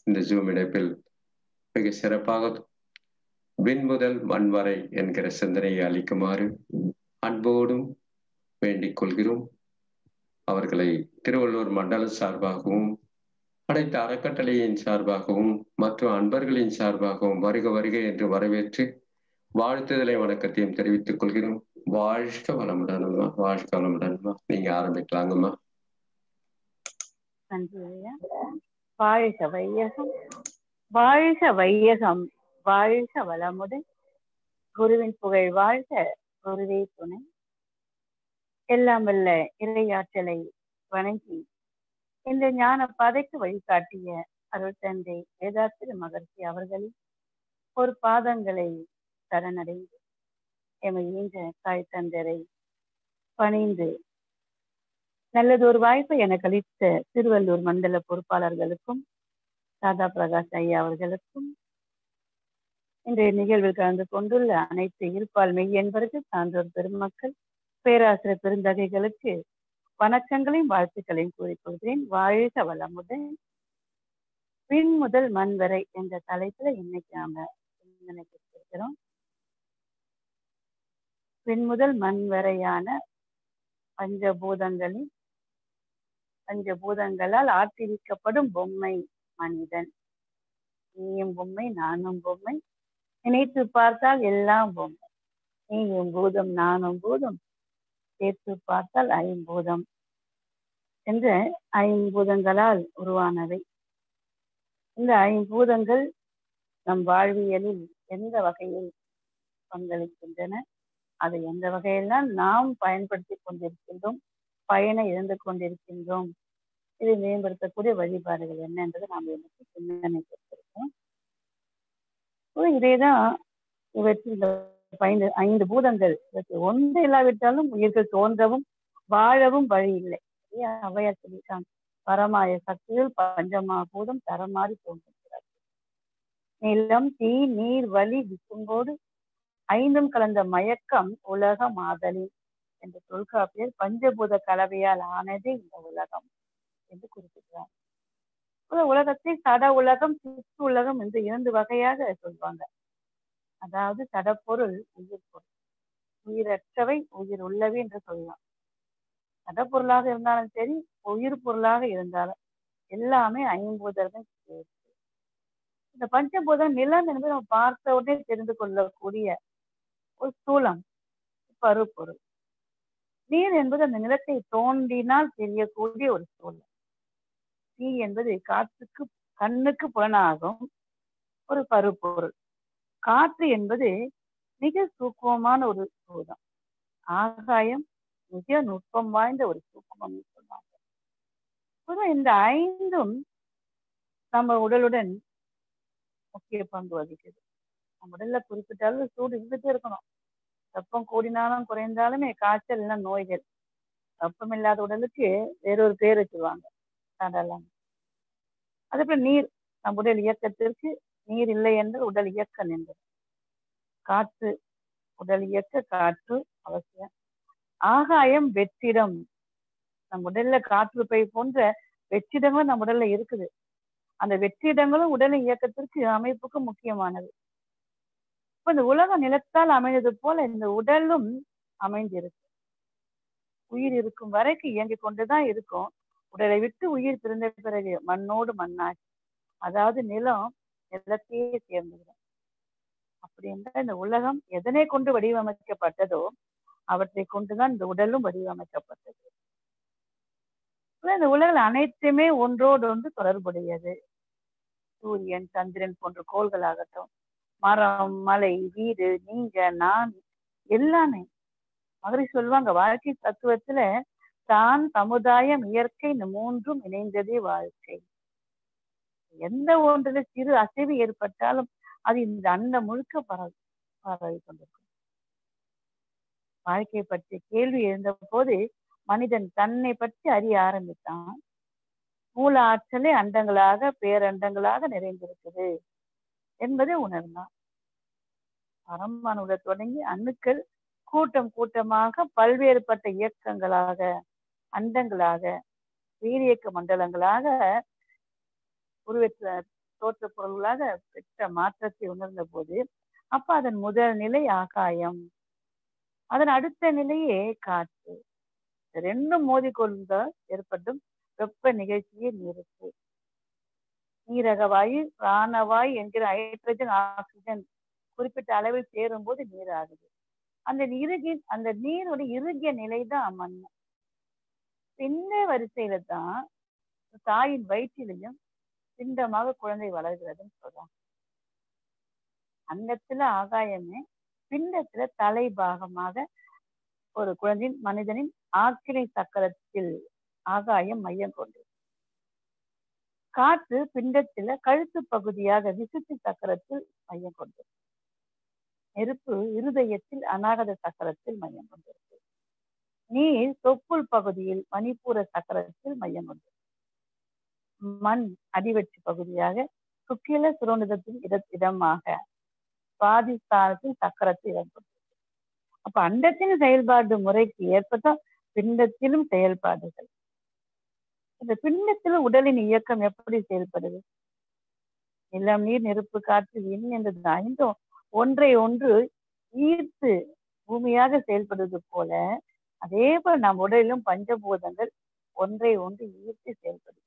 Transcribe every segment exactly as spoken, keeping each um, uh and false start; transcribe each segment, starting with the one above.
இந்த ஜூம் இணைப்பில் மிக சிறப்பாக விண்முதல் மண் வரை என்கிற சிந்தனையை அளிக்குமாறு அன்போடும் வேண்டிக் கொள்கிறோம். அவர்களை திருவள்ளூர் மண்டல சார்பாகவும் அனைத்து அறக்கட்டளையின் சார்பாகவும் மற்றும் அன்பர்களின் சார்பாகவும் வருக வருக என்று வரவேற்று வாழ்த்துதலை வணக்கத்தையும் தெரிவித்துக் கொள்கிறோம். வாழ்க வளமுடன்மா, வாழ்க வளமுடன்மா. நீங்க ஆரம்பிக்கலாங்கம்மா. நன்றி ஐயா. வாழ்க வையகம், வாழ்க வையகம், வாழ்க வளமுடன். குருவின் புகழ் வாழ்க, குருவே துணை. எல்லாம் வல்ல இறையாற்றலை வணங்கி இந்த ஞான பாதைக்கு வழிகாட்டிய அருள் தந்தை வேதாத்திரி மகர்ஷி அவர்களின் ஒரு பாதங்களை சரணடைந்து எமை ஈன்ற தாய் தந்தரை பணிந்து நல்லதொரு வாய்ப்பை எனக்கு அளித்த திருவள்ளூர் மண்டல பொறுப்பாளர்களுக்கும் ராதா பிரகாஷ் ஐயா அவர்களுக்கும் இன்றைய நிகழ்வில் கலந்து கொண்டுள்ள அனைத்து இருப்பால் மெய் என்பவர்கள் சான்றோர் பெருமக்கள் பேராசிரியர் பெருந்தகைகளுக்கு வணக்கங்களையும் வாழ்த்துக்களையும் கூறிக்கொள்கிறேன். வாழ்க வளமுடன். பின் முதல் மண் வரை என்ற தலைப்புல இன்னைக்கு நாம சிந்தனை கொடுத்திருக்கிறோம். பின் முதல் மண் வரையான பஞ்சபூதங்களின் பஞ்சபூதங்களால் ஆட்டிவிக்கப்படும் பொம்மை மனிதன். நீயும் பொம்மை, நானும் பொம்மை, நினைத்து பார்த்தால் எல்லாம் பொம்மை. நீயும் பூதம், நானும் பூதம், சேர்த்து பார்த்தால் ஐம்பூதம் என்ற ஐம்பூதங்களால் உருவானவை. இந்த ஐம்பூதங்கள் நம் வாழ்வியலில் எந்த வகையில் பங்களிக்கின்றன, அதை எந்த வகையெல்லாம் நாம் பயன்படுத்தி கொண்டிருக்கின்றோம், பயனை இழந்து கொண்டிருக்கின்றோம், இதை மேம்படுத்தக்கூடிய வழிபாடுகள் என்ன என்பதை நாம் எனக்கு சிந்தனை கொடுத்திருக்கோம். இதைதான் இவற்றில் ஐந்து ஐந்து பூதங்கள் ஒன்று இல்லாவிட்டாலும் உயிர்கள் தோன்றவும் வாழவும் வழி இல்லை. ஔவையார் சொல்லிட்டாங்க, பரமாய சக்தியில் பஞ்சமா பூதம் தரமாறி தோன்றுகிறார். நிலம், தீ, நீர், வலி, விசும்போடு ஐந்தும் கலந்த மயக்கம் உலக மாதலின் என்ற தொல்காப்பியர் பஞ்சபூத கலவையால் ஆனதே இந்த உலகம் என்று குறிப்பிட்டார். உலகத்தை சட உலகம், சித்து உலகம் என்று இரண்டு வகையாக சொல்வாங்க. அதாவது சடப்பொருள், உயிர் பொருள். உயிரற்றவை உயிர் உள்ளவை என்று சொல்லலாம். சடப்பொருளாக இருந்தாலும் சரி, உயிர் பொருளாக இருந்தாலும் எல்லாமே ஐம்பூதங்கள் சேர்த்து. இந்த பஞ்சபூதம் நிலம் என்பது நம்ம பார்த்த உடனே தெரிந்து கொள்ளக்கூடிய ஒரு ஸ்தூலம், பருப்பொருள். நீர் என்பது அந்த நிலத்தை தோண்டினால் தெரியக்கூடிய ஒரு ஸ்தூலம். தீ என்பது காற்றுக்கு கண்ணுக்கு புலனாகும் ஒரு பருப்பொருள். காற்று என்பது மிக சூக்குமமான ஒரு பூதம். ஆகாயம் மிக நுட்பம் வாய்ந்த ஒரு சூக்குமம் சொல்லுவாங்க. இந்த ஐந்தும் நம்ம உடலுடன் முக்கிய பங்கு வகிக்குது. நம்ம உடல்ல குறிப்பிட்ட அளவு சூடு இருந்துட்டே இருக்கணும். வெப்பம் கூடினாலும் குறைந்தாலுமே காய்ச்சல் இல்லைன்னா நோய்கள். வெப்பம் இல்லாத உடலுக்கு வேறொரு பேர் வச்சுருவாங்க. அதுபோல நீர், நம் உடல் இயக்கத்திற்கு நீர் இல்லை என்று உடல் இயக்க நின்றது. காற்று, உடல் இயக்க காற்று அவசியம். ஆகாயம் வெற்றிடம், நம் உடல்ல காற்று பை போன்ற வெற்றிடங்களும் நம் உடல்ல இருக்குது. அந்த வெற்றிடங்களும் உடலின் இயக்கத்திற்கு அமைப்புக்கு முக்கியமானது. இப்ப இந்த உலக நிலத்தால் அமைந்தது போல இந்த உடலும் அமைந்திருக்கு. உயிர் இருக்கும் வரைக்கும் இயங்கிக் கொண்டுதான் இருக்கும். உடலை விட்டு உயிர் பிறந்த பிறகு மண்ணோடு மண்ணாச்சு. அதாவது நிலம் நிலத்தையே சேர்ந்துவிடும். அப்படி என்றால் இந்த உலகம் எதனை கொண்டு வடிவமைக்கப்பட்டதோ அவற்றை கொண்டுதான் இந்த உடலும் வடிவமைக்கப்பட்டது. இந்த உலகில் அனைத்துமே ஒன்றோடு ஒன்று தொடர்புடையது. சூரியன், சந்திரன் போன்ற கோள்களாகட்டும், மரம், மலை, வீடு, நீங்க, நான், எல்லாமே. மகரிஷி சொல்லுவாங்க, வாழ்க்கை தத்துவத்துல தான், சமுதாயம், இயற்கை இந்த மூன்றும் இணைந்ததே வாழ்க்கை. எந்த ஒன்றுல சிறு அசைவு ஏற்பட்டாலும் அது இந்த அண்ட முழுக்க பரவி பரவி கொண்டிருக்கும். வாழ்க்கையை பற்றிய கேள்வி எழுந்த போது மனிதன் தன்னை பற்றி அறிய ஆரம்பித்தான். மூல ஆற்றலே அண்டங்களாக பேரண்டங்களாக நிறைந்திருக்குது என்பதை உணர்ந்தான். பரமாணுல தொடங்கி அணுக்கள் கூட்டம் கூட்டமாக பல்வேறுபட்ட இயக்கங்களாக, அண்டங்களாக, உயிரியக்க மண்டலங்களாக உருவெற்ற தோற்ற பொருள்களாக பெற்ற மாற்றத்தை உணர்ந்த போது அப்ப அதன் முதல் நிலை ஆகாயம், அதன் அடுத்த நிலையே காற்று. ரெண்டும் மோதிக்கொண்டால் ஏற்படும் வெப்ப நிகழ்ச்சியே நீருக்கு. நீரக வாயு பிராணவாயு என்கிற ஹைட்ரஜன் ஆக்சிஜன் குறிப்பிட்ட அளவில் சேரும் போது நீர் ஆகுது. அந்த இறுகி அந்த நீருடைய இறுகிய நிலை தான் மண். இந்த வரிசையில தான் தாயின் வயிற்றிலையும் பிண்டமாக குழந்தை வளர்கிறதுன்னு சொல்றாங்க. அண்டத்துல ஆகாயமே, பிண்டத்துல தலை பாகமாக ஒரு குழந்தையின் மனிதனின் ஆக்கினை சக்கரத்தில் ஆகாயம் மையம் கொண்டு, காற்று பிண்டத்துல கழுத்து பகுதியாக விசுத்தி சக்கரத்தில் மையம் கொண்டு, நெருப்பு இருதயத்தில் அநாகத சக்கரத்தில் மையம் கொண்டிருக்கு, நீர் தொப்புள் பகுதியில் மணிப்பூர சக்கரத்தில் மையம் கொண்டு, மண் அடிவெற்றி பகுதியாக சுக்கில சுரோனிதத்தின் இட இடமாக சுவாதிஸ்தானத்தில் சக்கரத்தில் இடம் கொண்டு. அப்ப அண்டத்தின் செயல்பாடு முறைக்கு ஏற்பதான் பிண்டத்திலும் செயல்பாடுகள். இந்த பிண்டத்திலும் உடலின் இயக்கம் எப்படி செயல்படுது? நிலம் நீர் நெருப்பு காற்று விண் என்றது ஐந்தும் ஒன்றை ஒன்று ஈர்த்து பூமியாக செயல்படுவது போல, அதே போல நம் உடலிலும் பஞ்சபூதங்கள் ஒன்றை ஒன்று ஈர்த்து செயல்படுது.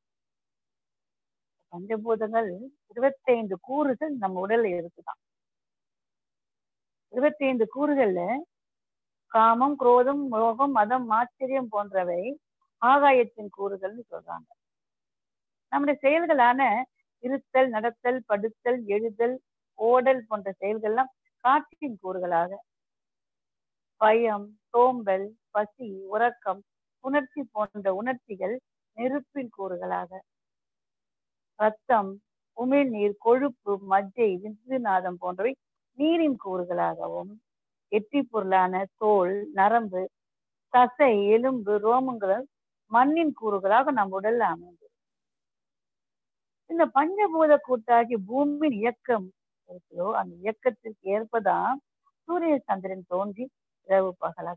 பஞ்சபூதங்கள் இருபத்தி ஐந்து கூறுகள் நம்ம உடல்ல இருக்குதான். இருபத்தி ஐந்து கூறுகள்ல காமம், குரோதம், மோகம், மதம், ஆச்சரியம் போன்றவை ஆகாயத்தின் கூறுகள்னு சொல்றாங்க. நம்முடைய செயல்களான இருத்தல், நடத்தல், படுத்தல், எழுதல், ஓடல் போன்ற செயல்கள்லாம் காற்றின் கூறுகளாக, பயம், சோம்பல், பசி, உறக்கம், உணர்ச்சி போன்ற உணர்ச்சிகள் நெருப்பின் கூறுகளாக, ரத்தம், உமிழ்நீர், கொழுப்பு, மஜ்ஜை, விந்துநாதம் போன்றவை நீரின் கூறுகளாகவும், எட்டி பொருளான தோல், நரம்பு, தசை, எலும்பு, ரோமங்கள் மண்ணின் கூறுகளாக நம் உடல்ல அமைந்தது. இந்த பஞ்சபூத கூட்டாகி பூமியின் இயக்கம் இருக்கிறோ அந்த இயக்கத்திற்கு ஏற்பதான் சூரிய சந்திரன் தோன்றி இரவு பகலாக.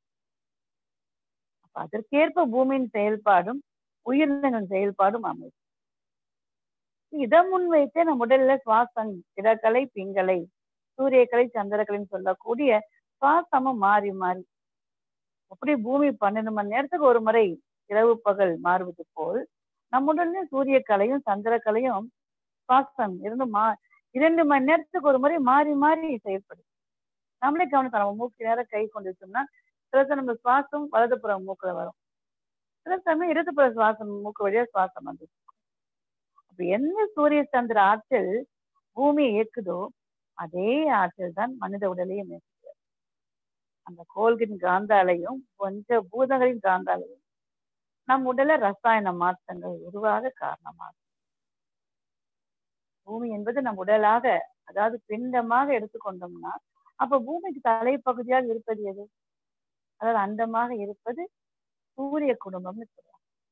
அப்ப அதற்கேற்ப பூமியின் செயல்பாடும் உயிரினங்களின் செயல்பாடும் அமையும். இதை முன்வைத்தே நம் உடல்ல சுவாசம், திடக்கலை, பிங்கலை, சூரியக்கலை, சந்திரக்கலைன்னு சொல்லக்கூடிய சுவாசமும் மாறி மாறி, அப்படி பூமி பன்னெண்டு மணி நேரத்துக்கு ஒரு முறை இரவு பகல் மாறுவது போல் நம்ம உடல்ல சூரிய கலையும் சந்திரக்கலையும் சுவாசம் இருந்து மா இரண்டு மணி நேரத்துக்கு ஒரு முறை மாறி மாறி செயல்படும். நம்மளே கவனிக்கலாம். நம்ம மூக்கு நேரம் கை கொண்டுட்டோம்னா சில சமயம் நம்ம சுவாசம் வலதுபுறம் மூக்குல வரும், சில சமயம் இடதுபுற சுவாசம் மூக்கு வழியா சுவாசம் வந்து. அப்ப என்ன சூரிய சந்திர ஆற்றல் பூமியை இயக்குதோ அதே ஆற்றல் தான் மனித உடலையும் இயக்குது. அந்த கோள்களின் காந்தாலையும் பஞ்ச பூதங்களின் காந்தாலையும் நம் உடல ரசாயன மாற்றங்கள் உருவாக காரணமாகும். பூமி என்பது நம் உடலாக, அதாவது பிண்டமாக எடுத்துக்கொண்டோம்னா அப்ப பூமிக்கு தலைப்பகுதியாக இருப்பது எது? அதாவது அண்டமாக இருப்பது சூரிய குடும்பம்னு சொல்றாங்க.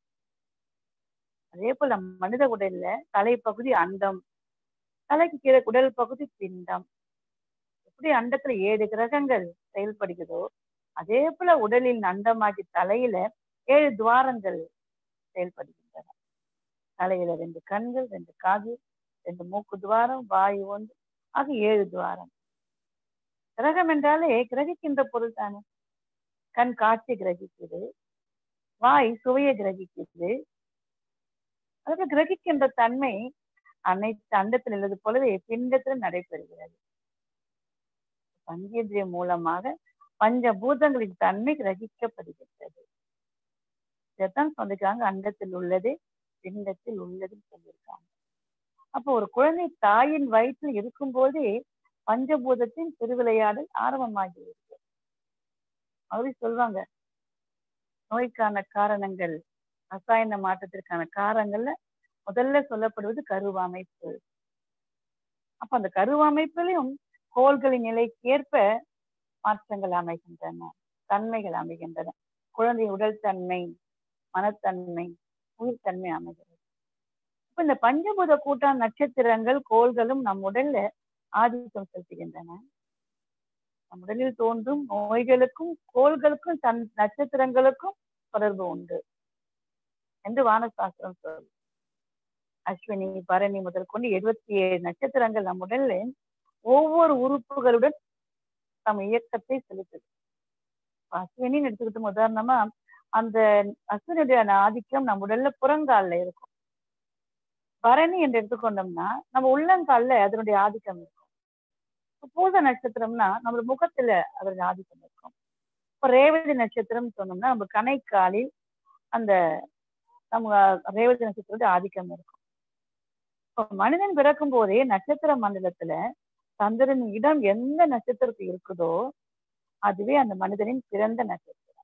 அதே போல மனித உடல்ல தலைப்பகுதி அண்டம், தலைக்கு கீழே உடல் பகுதி பிண்டம். எப்படி அண்டத்துல ஏழு கிரகங்கள் செயல்படுகிறதோ அதே போல உடலில் அண்டமாகி தலையில ஏழு துவாரங்கள் செயல்படுகின்றன. தலையில ரெண்டு கண்கள், ரெண்டு காது, ரெண்டு மூக்கு துவாரம், வாயு ஒன்று, ஆக ஏழு துவாரம். கிரகம் என்றாலே கிரகிக்கின்ற பொருள் தானே. கண் காட்சி கிரகிக்குது, வாய் சுவையை கிரகிக்குது. அதாவது கிரகிக்கின்ற தன்மை அனைத்து அண்டத்தில் உள்ளது போலவே பிண்டத்தில் நடைபெறுகிறது. பஞ்சேந்திரியம் மூலமாக பஞ்சபூதங்களின் தன்மை கிரகிக்கப்படுகின்றது. இதைத்தான் சொல்லிருக்காங்க, அண்டத்தில் உள்ளது பிண்டத்தில் உள்ளதுன்னு சொல்லியிருக்காங்க. அப்போ ஒரு குழந்தை தாயின் வயிற்றில் இருக்கும் போதே பஞ்சபூதத்தின் திருவிளையாடல் ஆரம்பமாகி இருக்கு. அவரே சொல்லுவாங்க, நோய்க்கான காரணங்கள், ரசாயன மாற்றத்திற்கான காரணங்கள்ல முதல்ல சொல்லப்படுவது கருவமைப்பு. அப்ப அந்த கருவமைப்பிலையும் கோள்களின் நிலைக்கேற்ப மாற்றங்கள் அமைகின்றன, தன்மைகள் அமைகின்றன. குழந்தை உடல் தன்மை, மனத்தன்மை, உயிர்த்தன்மை அமைகிறது. இப்ப இந்த பஞ்சபூத கூட்டான் நட்சத்திரங்கள் கோள்களும் நம் உடல்ல ஆதிக்கம் செலுத்துகின்றன. நம் உடலில் தோன்றும் நோய்களுக்கும் கோள்களுக்கும் தன் நட்சத்திரங்களுக்கும் தொடர்பு உண்டு என்று வானசாஸ்திரம் சொல்லும். அஸ்வினி பரணி முதல் கொண்டு எழுபத்தி ஏழு நட்சத்திரங்கள் நம் உடல்ல ஒவ்வொரு உறுப்புகளுடன் நம்ம இயக்கத்தை செலுத்துது. அஸ்வினின்னு எடுத்துக்கிட்டு உதாரணமா அந்த அஸ்வினுடைய ஆதிக்கம் நம்ம உடல்ல புறங்கால்ல இருக்கும். பரணி என்று எடுத்துக்கொண்டோம்னா நம்ம உள்ளங்கால்ல அதனுடைய ஆதிக்கம் இருக்கும். பூச நட்சத்திரம்னா நம்ம முகத்துல அதனுடைய ஆதிக்கம் இருக்கும். இப்ப ரேவதி நட்சத்திரம் சொன்னோம்னா நம்ம கணைக்காலில் அந்த நம்ம ரேவதி நட்சத்திரத்துடைய ஆதிக்கம் இருக்கும். இப்போ மனிதன் பிறக்கும் போதே நட்சத்திர மண்டலத்துல சந்திரன் இடம் எந்த நட்சத்திரத்துக்கு இருக்குதோ அதுவே அந்த மனிதனின் பிறந்த நட்சத்திரம்.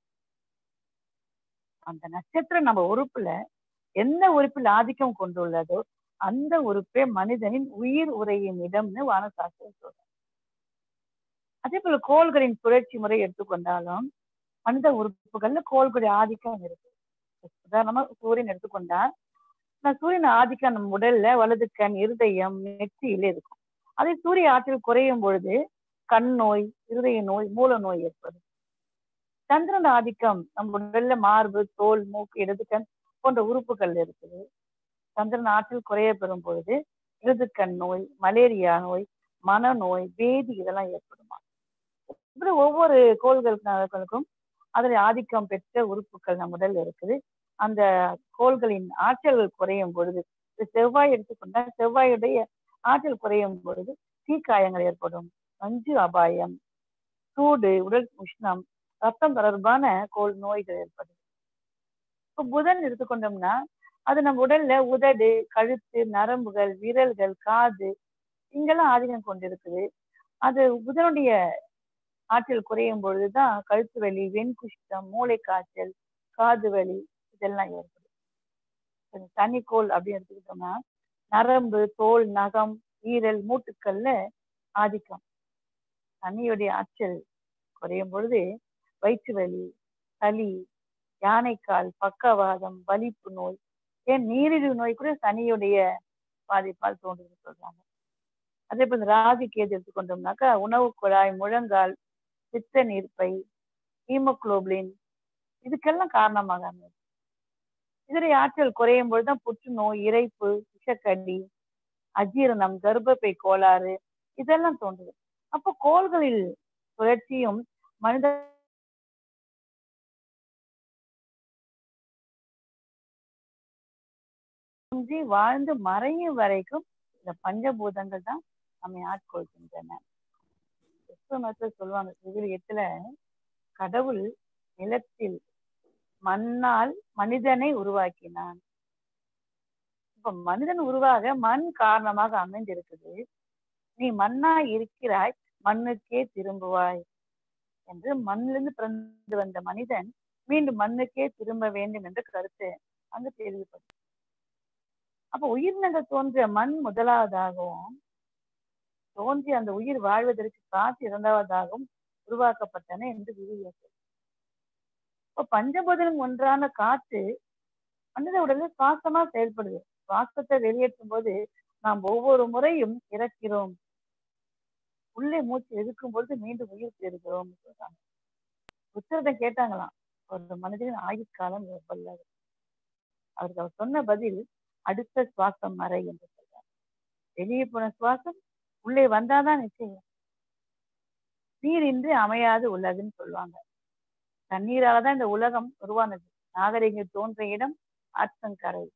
அந்த நட்சத்திரம் நம்ம உறுப்புல எந்த உறுப்பில் ஆதிக்கம் கொண்டுள்ளதோ அந்த உறுப்பே மனிதனின் உயிர் உரையும் இடம்னு வானசாஸ்திரம் சொல்றாங்க. அதே போல கோள்களின் சுழற்சி முறை எடுத்துக்கொண்டாலும் மனித உறுப்புகள்ல கோள்களுடைய ஆதிக்கம் இருக்கு. உதாரணமா சூரியன் எடுத்துக்கொண்டா சூரியன் ஆதிக்கம் நம்ம உடல்ல வலது கண், இருதயம், நெற்றியில இருக்கும். அதே சூரிய ஆற்றல் குறையும் பொழுது கண் நோய், இருதய நோய், மூல நோய் ஏற்படும். சந்திரன் ஆதிக்கம் நம்ம உடல்ல மார்பு, தோல், மூக்கு, இடது கண் போன்ற உறுப்புகள் இருக்குது. சந்திரன் ஆற்றல் குறைய பெறும் பொழுது இடது கண் நோய், மலேரியா நோய், மனநோய், பேதி இதெல்லாம் ஏற்படுமா. இப்படி ஒவ்வொரு கோள்களுக்கும் அதில் ஆதிக்கம் பெற்ற உறுப்புகள் நம்ம உடல் இருக்குது. அந்த கோள்களின் ஆற்றல்கள் குறையும் பொழுது செவ்வாய் எடுத்துக்கொண்டா செவ்வாயுடைய ஆற்றல் குறையும் பொழுது தீக்காயங்கள் ஏற்படும், நஞ்சு அபாயம், சூடு, உடல் உஷ்ணம், ரத்தம் தொடர்பான கோள் நோய்கள் ஏற்படும். இப்போ புதன் எடுத்துக்கொண்டோம்னா அது நம்ம உடல்ல உதடு, கழுத்து, நரம்புகள், விரல்கள், காது இங்கெல்லாம் ஆதிக்கம் கொண்டிருக்குது. அது புதனுடைய ஆற்றல் குறையும் பொழுதுதான் கழுத்து வலி, வெண்குஷ்டம், மூளை காய்ச்சல், காது வலி இதெல்லாம் ஏற்படும். சனிக்கோள் அப்படின்னு எடுத்துக்கிட்டோம்னா நரம்பு, தோல், நகம், ஈரல், மூட்டுக்கள்ல ஆதிக்கம். சனியுடைய ஆற்றல் குறையும் பொழுது வயிற்று வலி, சளி, யானைக்கால், பக்கவாதம், வலிப்பு நோய், ஏன் நீரிழிவு நோய் கூட சனியுடைய பாதிப்பால் தோன்றுன்னு சொல்றாங்க. அதே போல ராகு கேது எடுத்துக்கொண்டோம்னாக்கா உணவு குழாய், முழங்கால், பித்த நீர்ப்பை, ஹீமோகுளோபின் இதுக்கெல்லாம் காரணமாக இதனுடைய ஆற்றல் குறையும் பொழுதுதான் புற்றுநோய், இரைப்பு, விஷக்கடி, அஜீரணம், கர்ப்பப்பை கோளாறு இதெல்லாம் தோன்றுது. அப்போ கோள்களில் சுழற்சியும் மனித வாழ்ந்து மறையும் வரைக்கும் இந்த பஞ்சபூதங்கள் தான் நம்மை ஆட்கொள்கின்றன. சொல்லுவாங்க விவிலியத்துல கடவுள் நிலத்தில் மண்ணால் மனிதனை உருவாக்கினான். இப்ப மனிதன் உருவாக மண் காரணமாக அமைந்திருக்குது. நீ மண்ணா இருக்கிறாய், மண்ணுக்கே திரும்புவாய் என்று மண்ணிலிருந்து பிறந்து வந்த மனிதன் மீண்டும் மண்ணுக்கே திரும்ப வேண்டும் என்ற கருத்து அங்கு தெரிவிப்பது. அப்ப உயிரினங்கள் தோன்றிய மண் முதலாவதாகவும் தோன்றி அந்த உயிர் வாழ்வதற்கு காற்று இரண்டாவதாகவும் உருவாக்கப்பட்டன என்று விவிலியம். இப்ப பஞ்சபூதம் ஒன்றான காற்று மனித உடலில் சுவாசமா செயல்படுது. சுவாசத்தை வெளியேற்றும் போது நாம் ஒவ்வொரு முறையும் இறக்கிறோம், உள்ளே மூச்சு எதுக்கும் பொழுது மீண்டும் உயிர் பெறுகிறோம் சொல்றாங்க. புத்தகத்தை கேட்டாங்களாம், ஒரு மனிதனின் ஆயுட்காலம் எவ்வளவு? அவருக்கு அவர் சொன்ன பதில் அடுத்த சுவாசம் மறை என்று சொல்றாங்க. வெளியே போன சுவாசம் உள்ளே வந்தாதான் நிச்சயம். நீர் இன்றி அமையாது உள்ளதுன்னு சொல்லுவாங்க. தண்ணீராலதான் இந்த உலகம் உருவானது. நாகரிகம் தோன்றிய இடம் ஆற்றங்கரை.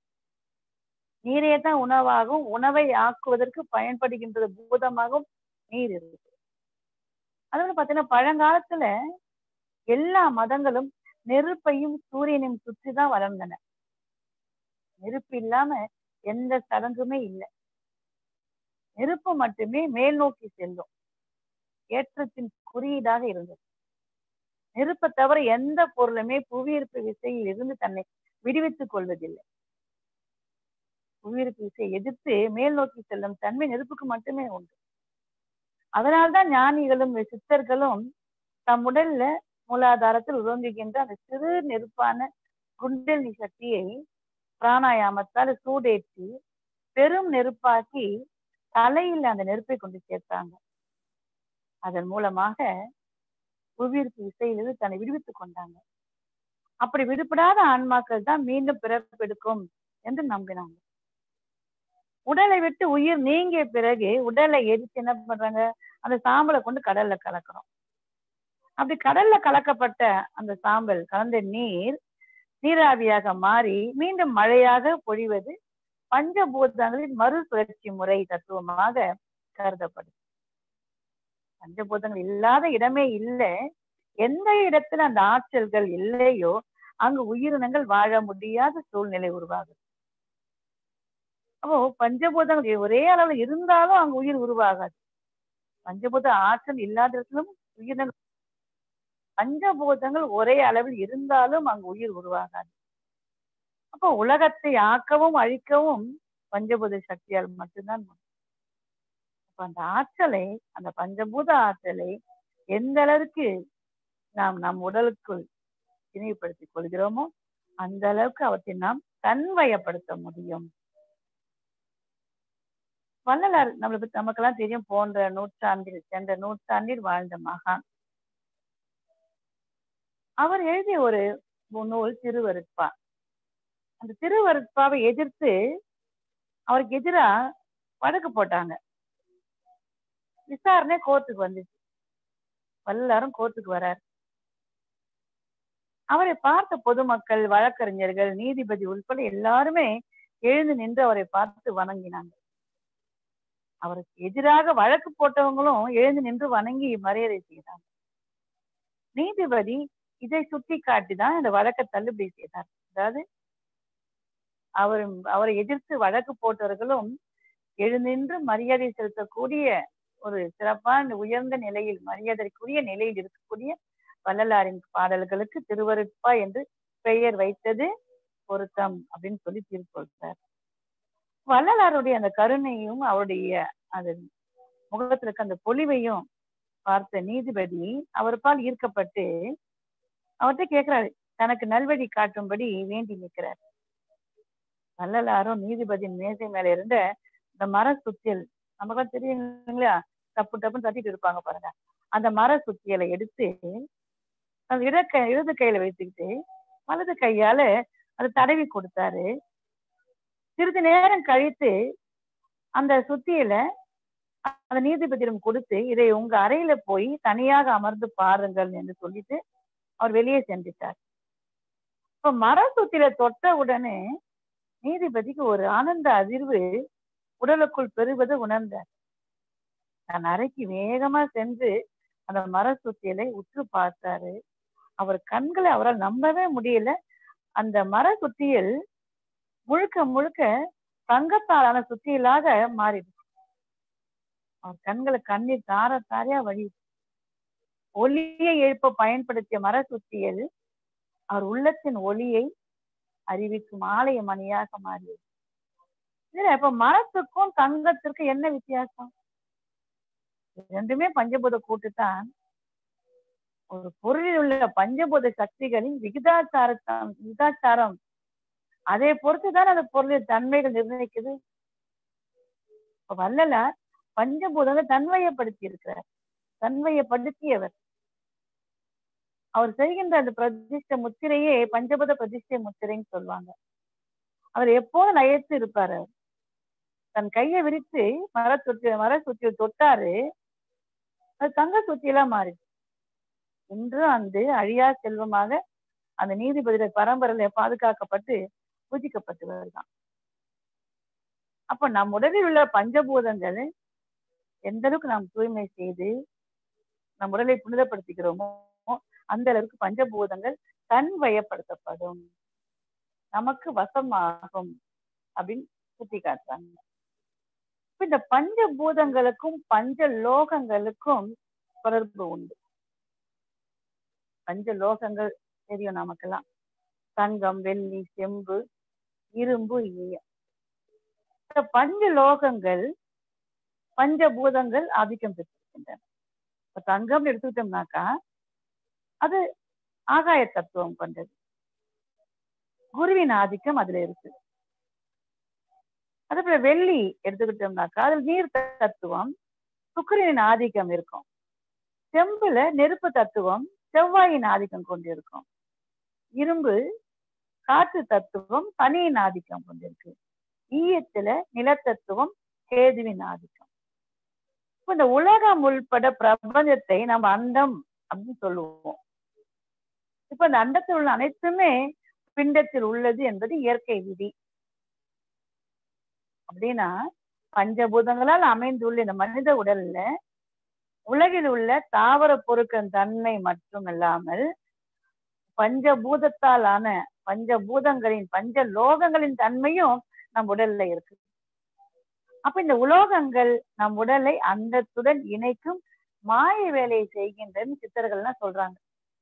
நீரே தான் உணவாகவும் உணவை ஆக்குவதற்கு பயன்படுகின்ற பூதமாகவும் நீர் இருக்கு. அதனால பாத்தீங்கன்னா பழங்காலத்துல எல்லா மதங்களும் நெருப்பையும் சூரியனையும் சுற்றி தான் வளர்ந்தன. நெருப்பு இல்லாம எந்த சடங்குமே இல்லை. நெருப்பு மட்டுமே மேல் நோக்கி செல்லும், ஏற்றத்தின் குறியீடாக இருந்தது. நெருப்பை தவிர எந்த பொருளுமே புவியீர்ப்பு விசையில் இருந்து தன்னை விடுவித்துக் கொள்வதில்லை. புவியீர்ப்பு விசையை எதிர்த்து மேல் நோக்கி செல்லும் தன்மை நெருப்புக்கு மட்டுமே உண்டு. அதனால்தான் ஞானிகளும் சித்தர்களும் தம் உடல்ல மூலாதாரத்தில் உறங்குகின்ற அந்த சிறு நெருப்பான குண்டலினி சக்தியை பிராணாயாமத்தால் சூடேற்றி பெரும் நெருப்பாக்கி தலையில் அந்த நெருப்பை கொண்டு சேர்த்தாங்க. அதன் மூலமாக புவியீர்ப்பு விசையிலிருந்து தன்னை விடுவித்துக் கொண்டாங்க. அப்படி விடுபடாத ஆன்மாக்கள் தான் மீண்டும் பிறப்பெடுக்கும் என்று நம்பினாங்க. உடலை விட்டு உயிர் நீங்கிய பிறகு உடலை எரித்து என்ன பண்றாங்க, அந்த சாம்பலை கொண்டு கடல்ல கலக்கிறோம். அப்படி கடல்ல கலக்கப்பட்ட அந்த சாம்பல் கலந்த நீர் நீராவியாக மாறி மீண்டும் மழையாக பொழிவது பஞ்சபூதங்களின் மறுசுழற்சி முறை தத்துவமாக கருதப்படுது. பஞ்சபூதங்கள் இல்லாத இடமே இல்லை. எந்த இடத்துல அந்த ஆற்றல்கள் இல்லையோ அங்கு உயிரினங்கள் வாழ முடியாத சூழ்நிலை உருவாகுது. அப்போ பஞ்சபூதங்கள் ஒரே அளவு இருந்தாலும் அங்கு உயிர் உருவாகாது. பஞ்சபூத ஆற்றல் இல்லாத இடத்திலும் உயிரினங்கள், பஞ்சபூதங்கள் ஒரே அளவில் இருந்தாலும் அங்கு உயிர் உருவாகாது. அப்போ உலகத்தை ஆக்கவும் அழிக்கவும் பஞ்சபூத சக்தியால் மட்டும்தான். அப்ப அந்த ஆற்றலை, அந்த பஞ்சபூத ஆற்றலை எந்த அளவுக்கு நாம் நம் உடலுக்குள் இணைப்படுத்திக் கொள்கிறோமோ அந்த அளவுக்கு அவற்றை நாம் தன்வயப்படுத்த முடியும். வள்ளலார் நம்மளுக்கு நமக்கெல்லாம் தெரியும், போன்ற நூற்றாண்டில் சென்ற நூற்றாண்டில் வாழ்ந்த மகான். அவர் எழுதிய ஒரு நூல் திருவருட்பா. அந்த திருவருட்பாவை எதிர்த்து அவருக்கு எதிரா வழக்கு போட்டாங்க. விசாரணை கோர்ட்டுக்கு வந்துச்சு. வள்ளலாரும் கோர்ட்டுக்கு வரார். அவரை பார்த்த பொதுமக்கள், வழக்கறிஞர்கள், நீதிபதி உட்பட எல்லாருமே எழுந்து நின்று அவரை பார்த்து வணங்கினாங்க. அவருக்கு எதிராக வழக்கு போட்டவங்களும் எழுந்து நின்று வணங்கி மரியாதை செய்தாங்க. நீதிபதி இதை சுட்டி காட்டிதான் இந்த வழக்கை தள்ளுபடி செய்தார். அதாவது அவர் அவரை எதிர்த்து வழக்கு போட்டவர்களும் எழுந்தின்று மரியாதை செலுத்தக்கூடிய ஒரு சிறப்பான உயர்ந்த நிலையில், மரியாதைக்குரிய நிலையில் இருக்கக்கூடிய வள்ளலாரின் பாடல்களுக்கு திருவருட்பா என்று பெயர் வைத்தது பொருத்தம் அப்படின்னு சொல்லி தீர்ப்பு கொடுத்தார். வள்ளலாருடைய அந்த கருணையும் அவருடைய அந்த முகத்துல இருக்க அந்த பொலிவையும் பார்த்த நீதிபதி அவர் பால் ஈர்க்கப்பட்டு அவர்கிட்ட கேட்கிறாரு, தனக்கு நல்வழி காட்டும்படி வேண்டி நிற்கிறார். வள்ளலாரும் நீதிபதியின் மேசை மேல இருந்த இந்த மர சுத்தியல், நமக்கு தெரியும் இல்லையா, தப்பு டப்புன்னு தட்டிட்டு இருப்பாங்க பாருங்க, அந்த மர சுத்தியலை எடுத்து அந்த இடக்க இடது கையில வைத்துக்கிட்டு வலது கையால அதை தடவி கொடுத்தாரு. சிறிது நேரம் கழித்து அந்த சுத்தியில அந்த நீதிபதியிடம் கொடுத்து, இதை உங்க அறையில போய் தனியாக அமர்ந்து பாருங்கள் என்று சொல்லிட்டு அவர் வெளியே சென்றுட்டார். இப்ப மர சுத்தியில தொட்ட உடனே நீதிபதிக்கு ஒரு ஆனந்த அதிர்வு உடலுக்குள் பெறுவதை உணர்ந்தார். தன் அறைக்கு வேகமா சென்று அந்த மர சுத்தியலை உற்று பார்த்தாரு. அவர் கண்களை அவரால் நம்பவே முடியல. அந்த மர சுத்தியல் முழுக்க முழுக்க தங்கத்தாலான சுத்தியலாக மாறிடுச்சு. அவர் கண்களை கண்ணீர் தார தாரையா வழி. ஒளியை எழுப்ப பயன்படுத்திய மர சுத்தியல் அவர் உள்ளத்தின் ஒளியை அறிவிக்கும் ஆலய மணியாக மாறியது. இதுல இப்ப மரத்துக்கும் தங்கத்திற்கும் என்ன வித்தியாசம்? ரெண்டுமே பஞ்சபூத கூட்டுத்தான். ஒரு பொருளில் உள்ள பஞ்சபூத சக்திகளின் விகிதாச்சாரம் விகிதாச்சாரம் அதை பொறுத்துதான் அந்த பொருளின் தன்மைகள் நிர்ணயிக்குது. இப்ப வள்ளலார் பஞ்சபூதங்கள் தன்மையப்படுத்தி இருக்கிறார், தன்மையப்படுத்தியவர். அவர் செய்கின்ற அந்த பிரதிஷ்ட முத்திரையே பஞ்சபூத பிரதிஷ்டை முத்திரைன்னு சொல்லுவாங்க. அவர் எப்போதும் நயத்து இருப்பாரு. தன் கையை விரித்து மர சுத்தி மர சுத்தியை தொட்டாரு, அது தங்க சுத்தியெல்லாம் மாறிடுச்சு. இன்று அந்த அழியா செல்வமாக அந்த நீதிபதியோட பரம்பரையில பாதுகாக்கப்பட்டு பூஜிக்கப்பட்டு வருதான். அப்ப நம் உடலில் உள்ள பஞ்சபூதங்கள் எந்த அளவுக்கு நாம் தூய்மை செய்து நம் உடலை புனிதப்படுத்திக்கிறோமோ அந்த அளவுக்கு பஞ்சபூதங்கள் தன்வயப்படுத்தப்படும், நமக்கு வசமாகும் அப்படின்னு சுட்டி காட்டுறாங்க. இந்த பஞ்சபூதங்களுக்கும் பஞ்ச லோகங்களுக்கும் தொடர்பு உண்டு. பஞ்ச லோகங்கள் தெரியும் நமக்கெல்லாம், தங்கம், வெள்ளி, செம்பு, இரும்பு, ஈயம். இந்த பஞ்ச லோகங்கள் பஞ்சபூதங்கள் ஆதிக்கம் பெற்றிருக்கின்றன. இப்ப தங்கம் எடுத்துக்கிட்டோம்னாக்கா அது ஆகாய தத்துவம் கொண்டது, குருவின் ஆதிக்கம் அதுல இருக்கு. அதே போல வெள்ளி எடுத்துக்கிட்டோம்னாக்கா அதுல நீர் தத்துவம், சுக்கிரனின் ஆதிக்கம் இருக்கும். செம்புல நெருப்பு தத்துவம், செவ்வாயின் ஆதிக்கம் கொண்டிருக்கும். இரும்பு காற்று தத்துவம், பனியின் ஆதிக்கம் கொண்டிருக்கு. ஈயத்துல நிலத்தத்துவம் கேதுவின் ஆதிக்கம். இப்ப இந்த உலகம் உள்பட பிரபஞ்சத்தை நம்ம அண்டம் அப்படின்னு சொல்லுவோம். இப்ப இந்த அண்டத்தில் உள்ள அனைத்துமே பிண்டத்தில் உள்ளது என்பது இயற்கை விதி. அப்படின்னா பஞ்சபூதங்களால் அமைந்துள்ள இந்த மனித உடல்ல உலகில் உள்ள தாவர பொருட்களின் தன்மை மட்டும் இல்லாமல் பஞ்சபூதத்தால் ஆன பஞ்சபூதங்களின் பஞ்ச லோகங்களின் தன்மையும் நம் உடல்ல இருக்கு. அப்ப இந்த உலோகங்கள் நம் உடலை அண்டத்துடன் இணைக்கும் மாய வேலையை செய்கின்றன சித்தர்கள்லாம் சொல்றாங்க.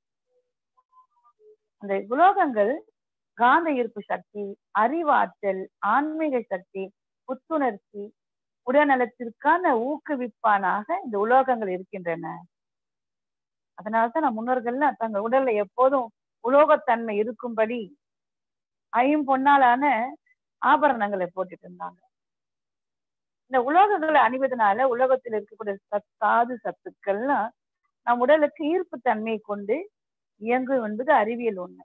அந்த உலோகங்கள் காந்த ஈர்ப்பு சக்தி, அறிவாற்றல், ஆன்மீக சக்தி, புத்துணர்ச்சி, உடல்நலத்திற்கான ஊக்குவிப்பானாக இந்த உலோகங்கள் இருக்கின்றன. அதனால்தான் நம் முன்னோர்கள்லாம் தங்கள் உடல்ல எப்போதும் உலோகத்தன்மை இருக்கும்படி ஐம்பொன்னாலான ஆபரணங்களை போட்டுட்டு இருந்தாங்க. இந்த உலோகங்களை அணிவதனால உலகத்தில் இருக்கக்கூடிய சத்தாது சத்துக்கள்லாம் நம் உடலுக்கு ஈர்ப்பு தன்மையை கொண்டு இயங்கும் என்பது அறிவியல் உண்மை.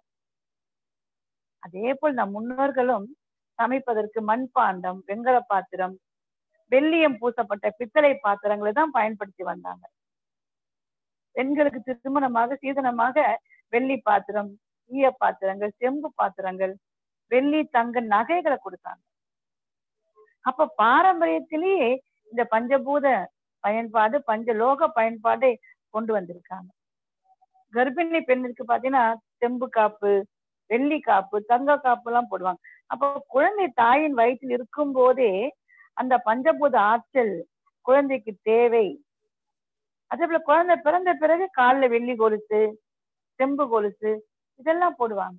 அதே போல் நம் முன்னோர்களும் சமைப்பதற்கு மண்பாண்டம், வெண்கல பாத்திரம், வெள்ளியம் பூசப்பட்ட பித்தளை பாத்திரங்களை தான் பயன்படுத்தி வந்தாங்க. பெண்களுக்கு திருமணமாக சீதனமாக வெள்ளி பாத்திரம், ஈய பாத்திரங்கள், செம்பு பாத்திரங்கள், வெள்ளி தங்க நகைகளை கொடுத்தாங்க. அப்ப பாரம்பரியத்திலேயே இந்த பஞ்சபூத பயன்பாடு, பஞ்சலோக பயன்பாடை கொண்டு வந்திருக்காங்க. கர்ப்பிணி பெண்ணுக்கு பாத்தீங்கன்னா செம்பு காப்பு, வெள்ளி காப்பு, தங்க காப்பு எல்லாம் போடுவாங்க. அப்போ குழந்தை தாயின் வயிற்றில் இருக்கும் போதே அந்த பஞ்சபூத ஆற்றல் குழந்தைக்கு தேவை. அதே போல குழந்தை பிறந்த பிறகு காலில் வெள்ளி கொலுசு, செம்பு கொலுசு இதெல்லாம் போடுவாங்க.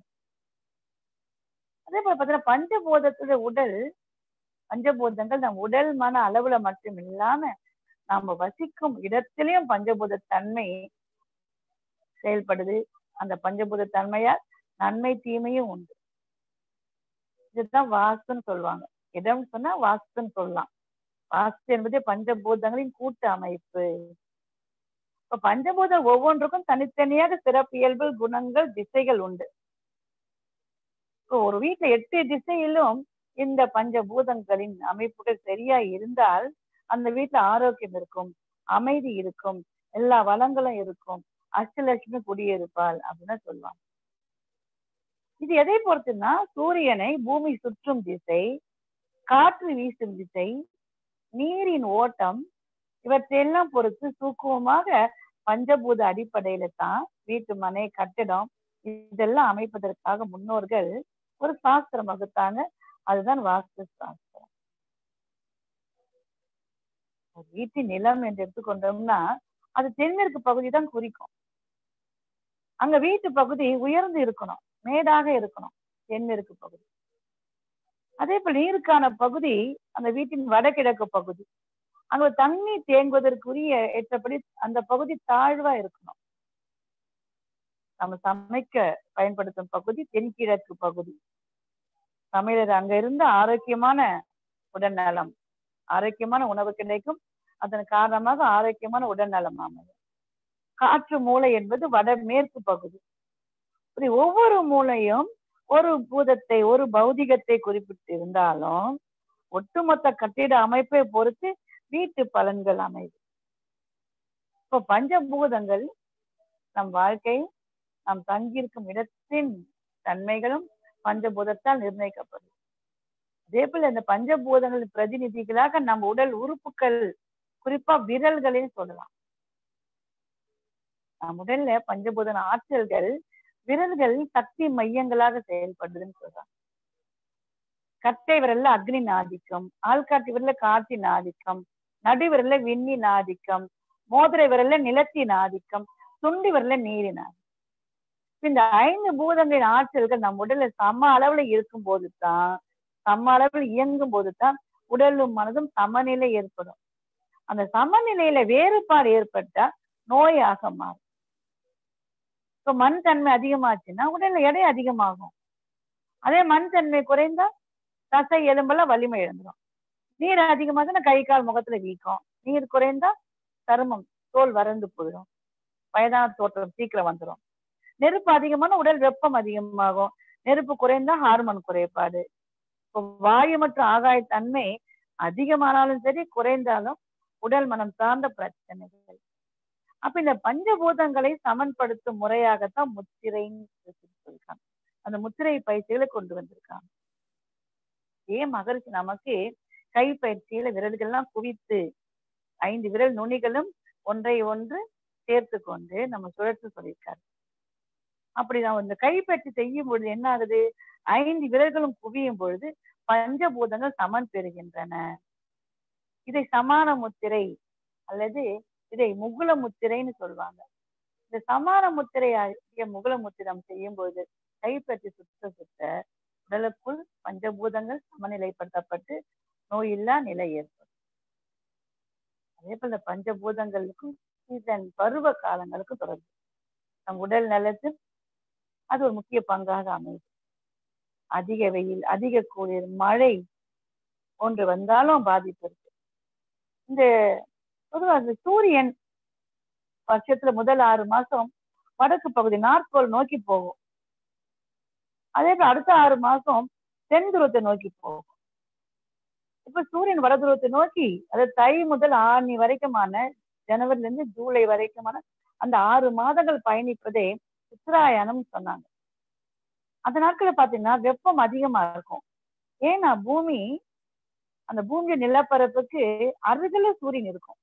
அதே போல பாத்தீங்கன்னா பஞ்சபூதத்துடைய உடல் பஞ்சபூதங்கள் நம் உடல் மன அளவுல மட்டும் இல்லாம நாம வசிக்கும் இடத்திலையும் பஞ்சபூத தன்மை செயல்படுது. அந்த பஞ்சபூத தன்மையால் நன்மை தீமையும் உண்டு. இதுதான் வாஸ்துன்னு சொல்லுவாங்க. இடம் சொன்னா வாஸ்துன்னு சொல்லலாம். வாஸ்து என்பதே பஞ்சபூதங்களின் கூட்டு அமைப்பு. இப்ப பஞ்சபூதம் ஒவ்வொன்றுக்கும் தனித்தனியாக சிறப்பியல்பு, குணங்கள், திசைகள் உண்டு. இப்போ ஒரு வீட்டுல எட்டு திசையிலும் இந்த பஞ்சபூதங்களின் அமைப்புகள் சரியா இருந்தால் அந்த வீட்டுல ஆரோக்கியம் இருக்கும், அமைதி இருக்கும், எல்லா வளங்களும் இருக்கும், அஷ்டலட்சுமி குடியிருப்பாள் அப்படின்னு சொல்லுவாங்க. இது எதை பொறுத்துன்னா சூரியனை பூமி சுற்றும் திசை, காற்று வீசும் திசை, நீரின் ஓட்டம் இவற்றையெல்லாம் பொறுத்து சூக்குமமாக பஞ்சபூத அடிப்படையில தான் வீட்டு மனை, கட்டிடம் இதெல்லாம் அமைப்பதற்காக முன்னோர்கள் ஒரு சாஸ்திரம் வகுத்தாங்க. அதுதான் வாஸ்து சாஸ்திரம். வீட்டின் நிலம் என்று எடுத்துக்கொண்டோம்னா அது தென்மேற்கு பகுதி தான் குறிக்கும். அங்க வீட்டு பகுதி உயர்ந்து இருக்கணும், மேடாக இருக்கணும், தென்மேற்கு பகுதி. அதே போல் நீருக்கான பகுதி அந்த வீட்டின் வடகிழக்கு பகுதி. அங்க தண்ணீர் தேங்குவதற்குரிய ஏற்றபடி அந்த பகுதி தாழ்வா இருக்கணும். நம்ம சமைக்க பயன்படுத்தும் பகுதி தென்கிழக்கு பகுதி. சமையலர் அங்க இருந்து ஆரோக்கியமான உடல் நலம், ஆரோக்கியமான உணவு கிடைக்கும். அதன் காரணமாக ஆரோக்கியமான உடல் நலம் அமையும். காற்று மூளை என்பது வடமேற்கு பகுதி. ஒவ்வொரு மூளையும் ஒரு பூதத்தை, ஒரு பௌதிகத்தை குறிப்பிட்டு இருந்தாலும் ஒட்டுமொத்த கட்டிட அமைப்பை பொறுத்து வீட்டு பலன்கள் அமைது. இப்போ பஞ்சபூதங்கள் நம் வாழ்க்கை, நாம் தங்கியிருக்கும் இடத்தின் தன்மைகளும் பஞ்சபூதத்தால் நிர்ணயிக்கப்படும். அதே போல இந்த பஞ்சபூதங்களின் பிரதிநிதிகளாக நம் உடல் உறுப்புகள், குறிப்பா விரல்களையும் சொல்லலாம். நம் உடல்ல பஞ்சபூத ஆற்றல்கள் விரல்கள் சக்தி மையங்களாக செயல்படுதுன்னு சொல்றாங்க. கட்டை விரல்ல அக்னி ஆதிக்கம், ஆள்காட்டி விரல்ல காற்றின் ஆதிக்கம், நடு விரல்ல விண்ணின் ஆதிக்கம், மோதிரை விரல்ல நிலத்தின் ஆதிக்கம், துண்டி விரல்ல நீரின் ஆதிக்கம். இந்த ஐந்து பூதங்களின் ஆற்றல்கள் நம் உடல்ல சம அளவுல இருக்கும் போதுதான், சம அளவில் இயங்கும் போதுதான் உடலும் மனதும் சமநிலை ஏற்படும். அந்த சமநிலையில வேறுபாடு ஏற்பட்டா நோயாக மாறும். இப்ப மண் தன்மை அதிகமாச்சுன்னா உடல்ல எடை அதிகமாகும். அதே மண் தன்மை குறைந்தா தசை எலும்பெல்லாம் வலிமை இழந்துடும். நீர் அதிகமாச்சுன்னா கை கால் முகத்துல வீக்கம். நீர் குறைந்தா சருமம் தோல் வறண்டு போயிடும், வயதான தோற்றம் சீக்கிரம் வந்துடும். நெருப்பு அதிகமான உடல் வெப்பம் அதிகமாகும். நெருப்பு குறைந்தா ஹார்மோன் குறைபாடு. இப்போ வாயு மற்றும் ஆகாய தன்மை அதிகமானாலும் சரி குறைந்தாலும் உடல் மனம் சார்ந்த பிரச்சனைகள். அப்ப இந்த பஞ்சபூதங்களை சமன்படுத்தும் முறையாகத்தான் முத்திரைன்னு சொல்லியிருக்காங்க. அந்த முத்திரை பயிற்சிகளை கொண்டு வந்திருக்காங்க. ஏன் மகரிஷி நமக்கு கை பயிற்சியில விரல்கள்லாம் குவித்து ஐந்து விரல் நுனிகளும் ஒன்றை ஒன்று சேர்த்து கொண்டு நம்ம சுழற்சி சொல்லியிருக்காரு. அப்படி நம்ம இந்த கைப்பற்றி செய்யும் பொழுது என்ன ஆகுது? ஐந்து விரல்களும் குவியும் பொழுது பஞ்சபூதங்கள் சமன் பெறுகின்றன. இதை சமான முத்திரை அல்லது இதை முகுல முத்திரைன்னு சொல்லுவாங்க. இந்த சமான முத்திரை முகுல முத்திரம் செய்யும் பொழுது கைப்பற்றி சுத்த சுத்த உடலுக்குள் பஞ்சபூதங்கள் சமநிலைப்படுத்தப்பட்டு நோயில்லா நிலை ஏற்படும். அதே போல பஞ்சபூதங்களுக்கும் இதன் பருவ காலங்களுக்கும் தொடர்பு. நம் உடல் நலத்தில் அது ஒரு முக்கிய பங்காக அமைது. அதிக வெயில், அதிக குளிர், மழை ஒன்று வந்தாலும் பாதிப்பு இருக்கு. இந்த பொதுவாக சூரியன் வருஷத்துல முதல் ஆறு மாசம் வடக்கு பகுதி நாற்கோள் நோக்கி போகும். அதே போல அடுத்த ஆறு மாசம் தென் துருவத்தை நோக்கி போகும். இப்ப சூரியன் வடதுருவத்தை நோக்கி அதாவது தை முதல் ஆணி வரைக்குமான ஜனவரில இருந்து ஜூலை வரைக்குமான அந்த ஆறு மாதங்கள் பயணிப்பதே உத்தராயணம் சொன்னாங்க. அந்த நாட்கள பாத்தீங்கன்னா வெப்பம் அதிகமா இருக்கும். ஏன்னா பூமி அந்த பூமிய நிலப்பரப்புக்கு அருகில சூரியன் இருக்கும்.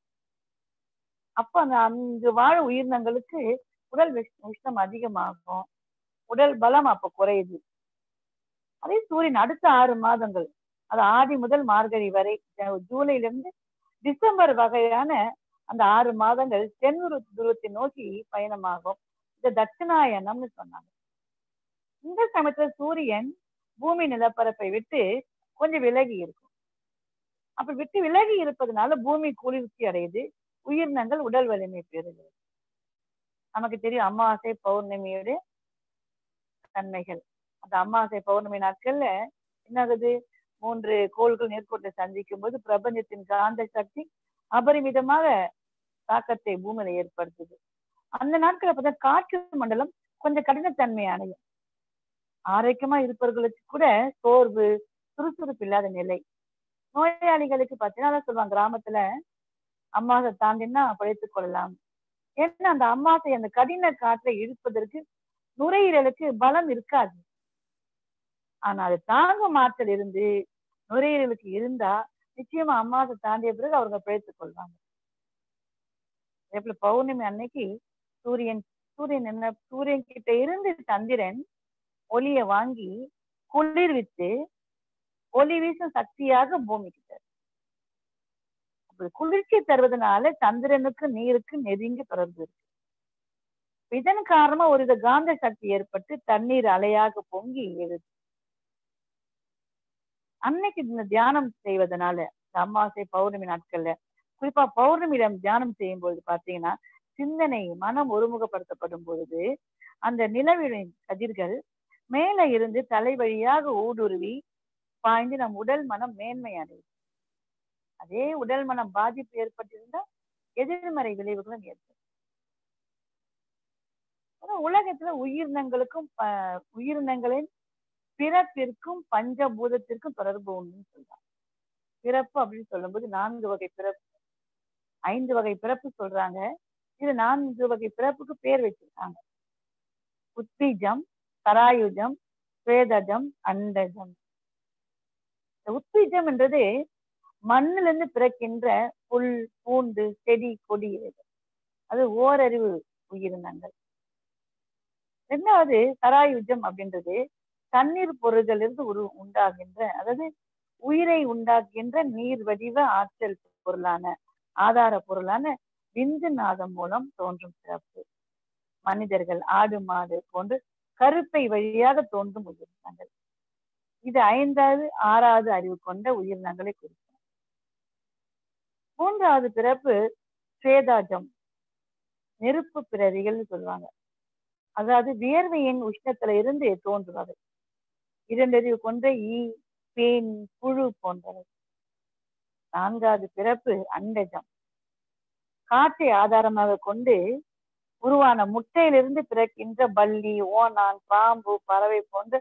அப்ப அந்த அங்கு வாழும் உயிரினங்களுக்கு உடல் உஷ்ணம் அதிகமாகும், உடல் பலம் அப்ப குறையுது. அதே சூரியன் அடுத்த ஆறு மாதங்கள் அது ஆடி முதல் மார்கழி வரை ஜூலைல இருந்து டிசம்பர் வகையான அந்த ஆறு மாதங்கள் தென் துருவத்தை நோக்கி பயணமாகும். இந்த தட்சிணாயனம்னு சொன்னாங்க. இந்த சமயத்துல சூரியன் பூமி நிலப்பரப்பை விட்டு கொஞ்சம் விலகி இருக்கும். அப்ப விட்டு விலகி இருப்பதனால பூமி குளிர்ச்சி அடையுது, உயிரினங்கள் உடல் வலிமை பெறுகிறது. நமக்கு தெரியும் அமாவாசை பௌர்ணமியோட தன்மைகள். அந்த அமாவாசை பௌர்ணமி நாட்கள்ல என்ன ஆகுது? மூன்று கோள்கள் நேர்கோட்டை சந்திக்கும் போது பிரபஞ்சத்தின் காந்த சக்தி அபரிமிதமாக தாக்கத்தை பூமியில ஏற்படுத்துது. அந்த நாட்களை பார்த்தா காற்று மண்டலம் கொஞ்சம் கடினத்தன்மை அடையும். ஆரோக்கியமா இருப்பவர்களுக்கு கூட சோர்வு, சுறுசுறுப்பு இல்லாத நிலை. நோயாளிகளுக்கு பார்த்தீங்கன்னா சொல்லுவாங்க கிராமத்துல அமாவாசை தாண்டினா படைத்துக் கொள்ளலாம். ஏன்னா அந்த அமாவாசை அந்த கடின காற்றை இழுப்பதற்கு நுரையீரலுக்கு பலம் இருக்காது. ஆனா அது தாங்கும் ஆற்றல் இருந்து நுரையீரலுக்கு இருந்தா நிச்சயமா அமாவாசை தாண்டிய பிறகு அவங்க பிழைத்துக் கொள்வாங்க. அதே போல பௌர்ணமி அன்னைக்கு சூரியன் சூரியன் என்ன சூரியன் கிட்ட இருந்து சந்திரன் ஒளிய வாங்கி குளிர்வித்து ஒளி வீசும் சக்தியாக பூமி கிட்ட அப்படி குளிர்ச்சி தருவதனால சந்திரனுக்கு நீருக்கு நெருங்கி தொடர்பு இருக்கு. இதன் காரணமா ஒரு வித காந்த சக்தி ஏற்பட்டு தண்ணீர் அலையாக பொங்கி எழுது. அன்னைக்கு இந்த தியானம் செய்வதனால அமாவாசை பௌர்ணமி நாட்கள்ல குறிப்பா பௌர்ணமியிடம் தியானம் செய்யும் பொழுது பாத்தீங்கன்னா சிந்தனை மனம் ஒருமுகப்படுத்தப்படும் பொழுது அந்த நிலவின் கதிர்கள் மேல இருந்து தலை வழியாக ஊடுருவி பாய்ந்து நம் உடல் மனம் மேன்மை அடையும். அதே உடல் மனம் பாதிப்பு ஏற்பட்டிருந்தா எதிர்மறை விளைவுகளும் ஏற்படும். உலகத்துல உயிரினங்களுக்கும் உயிரினங்களின் பிறப்பிற்கும் பஞ்சபூதத்திற்கும் தொடர்பு உண்டுன்னு சொல்றாங்க. பிறப்பு அப்படின்னு சொல்லும் போது நான்கு வகை பிறப்பு, ஐந்து வகை பிறப்பு சொல்றாங்க. இது நான்கு வகை பிறப்புக்கு பேர் வச்சிருக்காங்க. உத்பீஜம், சராயுஜம், ஸ்வேதஜம், அண்டஜம். உத்பீஜம் என்றது மண்ணில இருந்து பிறக்கின்ற புல், பூண்டு, செடி, கொடி, அது ஓரறிவு உயிரினங்கள். ரெண்டாவது சராயுஜம் அப்படின்றது தண்ணீர் பொருள்கள் இருந்து உரு உண்டாகின்ற அதாவது உயிரை உண்டாக்குகின்ற நீர் வடிவ ஆற்றல் பொருளான ஆதார பொருளான விந்து நாதம் மூலம் தோன்றும் சிறப்பு. மனிதர்கள், ஆடு, மாடு போன்று கருப்பை வழியாக தோன்றும் உயிரினங்கள். இது ஐந்தாவது ஆறாவது அறிவு கொண்ட உயிரினங்களை குறிக்கும். மூன்றாவது பிறப்பு ஸ்வேதாஜம், நெருப்பு பிறவிகள் சொல்லுவாங்க. அதாவது வியர்வையின் உஷ்ணத்துல இருந்து தோன்றுவது. இரண்டறிவு கொண்ட ஈ, பேன், புழு போன்றவை. நான்காவது பிறப்பு அண்டஜம், காற்றை ஆதாரமாக கொண்டு உருவான முட்டையிலிருந்து பிறக்கின்ற பல்லி, ஓனான், பாம்பு, பறவை போன்ற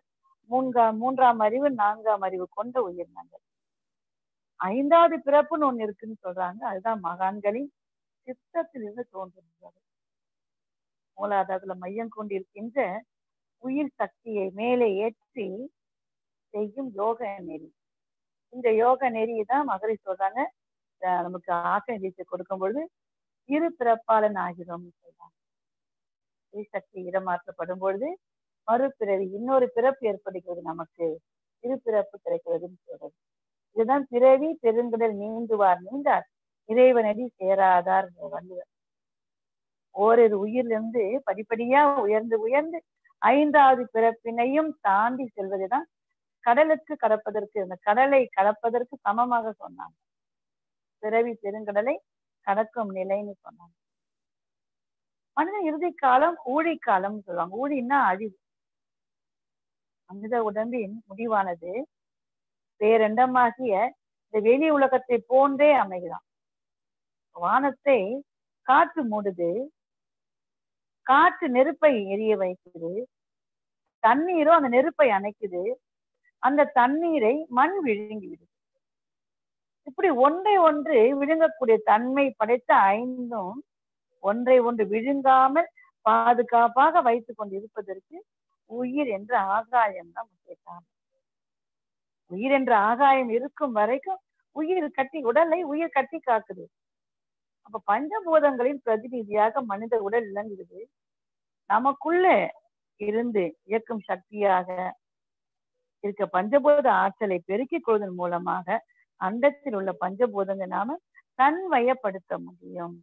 மூன்றாம் மூன்றாம் அறிவு நான்காம் அறிவு கொண்ட உயிரினங்கள். ஐந்தாவது பிறப்புன்னு ஒண்ணு இருக்குன்னு சொல்றாங்க. அதுதான் மகான்களின் சித்தத்திலிருந்து தோன்றுகிறது. மூலாதாரத்துல மையம் கொண்டிருக்கின்ற உயிர் சக்தியை மேலே ஏற்றி செய்யும் யோக நெறி. இந்த யோக நெறியை தான் மகரி சொல்றாங்க, நமக்கு ஆக்க நீச்சை கொடுக்கும் பொழுது இரு பிறப்பாளன் ஆகிறோம் சொல்றாங்க. உயிர் சக்தி இடமாற்றப்படும் பொழுது மறுபிறவி இன்னொரு பிறப்பு ஏற்படுகிறது, நமக்கு இரு பிறப்பு கிடைக்கிறதுன்னு சொல்றது. இதுதான் பிறவி பெருங்கடல் நீந்துவார் நீண்டார் இறைவனடி சேராதார் வள்ளுவர். ஓரிரு உயிரிலிருந்து படிப்படியா உயர்ந்து உயர்ந்து ஐந்தாவது பிறப்பினையும் தாண்டி செல்வதுதான் கடலுக்கு கடப்பதற்கு, அந்த கடலை கடப்பதற்கு சமமாக சொன்னாங்க. பிறவி பெருங்கடலை கடக்கும் நிலைன்னு சொன்னாங்க. மனித இறுதி காலம் ஊழி காலம் சொல்லுவாங்க. ஊழின்னா அழிவு. மனித உடம்பின் முடிவானது பேரண்டமாகிய இந்த வெளி உலகத்தை போன்றே அமைகிறான். வானத்தை காற்று மூடுது, காற்று நெருப்பை எரிய வைக்குது, தண்ணீரும் அந்த நெருப்பை அணைக்குது, அந்த தண்ணீரை மண் விழுங்கி விடுது. இப்படி ஒன்றை ஒன்று விழுங்கக்கூடிய தன்மை படைத்த ஐந்தும் ஒன்றை ஒன்று விழுங்காமல் பாதுகாப்பாக வைத்துக் கொண்டு இருப்பதற்கு உயிர் என்ற ஆகாயம் தான் முக்கிய காரணம். உயிர் என்ற ஆகாயம் இருக்கும் வரைக்கும் உயிர் கட்டி உடலை உயிர் கட்டி காக்குது. அப்ப பஞ்சபூதங்களின் பிரதிநிதியாக மனித உடல் விளங்குகிறது. நமக்குள்ள இருந்து இயக்கும் சக்தியாக இருக்க பஞ்சபூத ஆற்றலை பெருக்கிக் கொள்வதன் மூலமாக அண்டத்தில் உள்ள பஞ்சபூதங்கள் நாம தன்வயப்படுத்த முடியும்.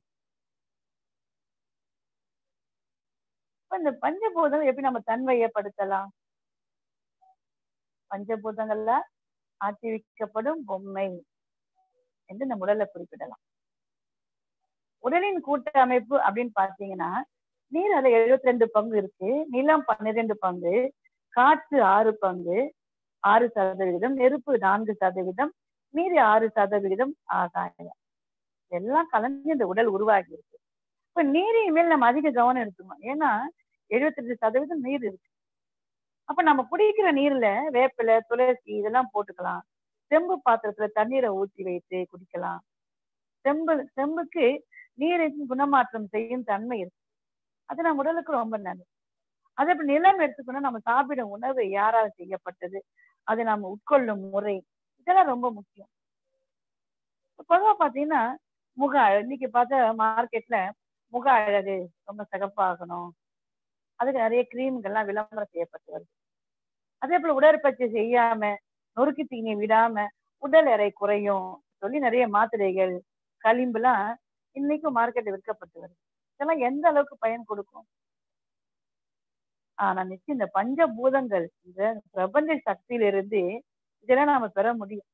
இந்த பஞ்சபூதங்கள் எப்படி நம்ம தன்வயப்படுத்தலாம்? பஞ்சபூதங்கள்ல ஆட்சி வைக்கப்படும் பொம்மை என்று நம்ம உடலை குறிப்பிடலாம். உடலின் கூட்டமைப்பு அப்படின்னு பாத்தீங்கன்னா, நீர் அதுல எழுபத்தி ரெண்டு பங்கு இருக்கு, நிலம் பன்னிரெண்டு பங்கு, காற்று ஆறு பங்கு ஆறு சதவிகிதம், நெருப்பு நான்கு சதவீதம், மீறி ஆறு சதவிகிதம் ஆகாயம். எல்லாம் கலந்து இந்த உடல் உருவாகி இருக்கு. இப்ப நீரின் மேல் நம்ம அதிக கவனம் எடுத்துக்கணும். ஏன்னா எழுபத்தி ரெண்டு சதவீதம் நீர் இருக்கு. அப்ப நம்ம குடிக்கிற நீர்ல வேப்பிலை, துளசி இதெல்லாம் போட்டுக்கலாம். செம்பு பாத்திரத்துல தண்ணீரை ஊற்றி வைத்து குடிக்கலாம். செம்பு செம்புக்கு நீரின் குணமாற்றம் செய்யும் தன்மை இருக்கு. அது நம்ம உடலுக்கு ரொம்ப நல்லது. அதே இப்ப நிலம் எடுத்துக்கணும், நம்ம சாப்பிடும் உணவு யாரால் செய்யப்பட்டது, அதை நம்ம உட்கொள்ளும் முறை, இதெல்லாம் ரொம்ப முக்கியம். பொதுவா பாத்தீங்கன்னா முக இன்னைக்கு பார்த்தா மார்க்கெட்ல முக அழகு ரொம்ப சிறப்பாகணும், அதுக்கு நிறைய கிரீம்கள்லாம் விளம்பரம் செய்யப்பட்டு வருது. அதே போல உடற்பயிற்சி செய்யாம நொறுக்கு தீனி விடாம உடல் எடை குறையும் சொல்லி நிறைய மாத்திரைகள் களிம்புலாம் இன்னைக்கும் மார்க்கெட்ல விற்கப்பட்டு வருது. இதெல்லாம் எந்த அளவுக்கு பயன் கொடுக்கும்? ஆனா நிச்சயம் இந்த பஞ்சபூதங்கள் இந்த பிரபஞ்ச சக்தியிலிருந்து இதெல்லாம் நாம பெற முடியும்.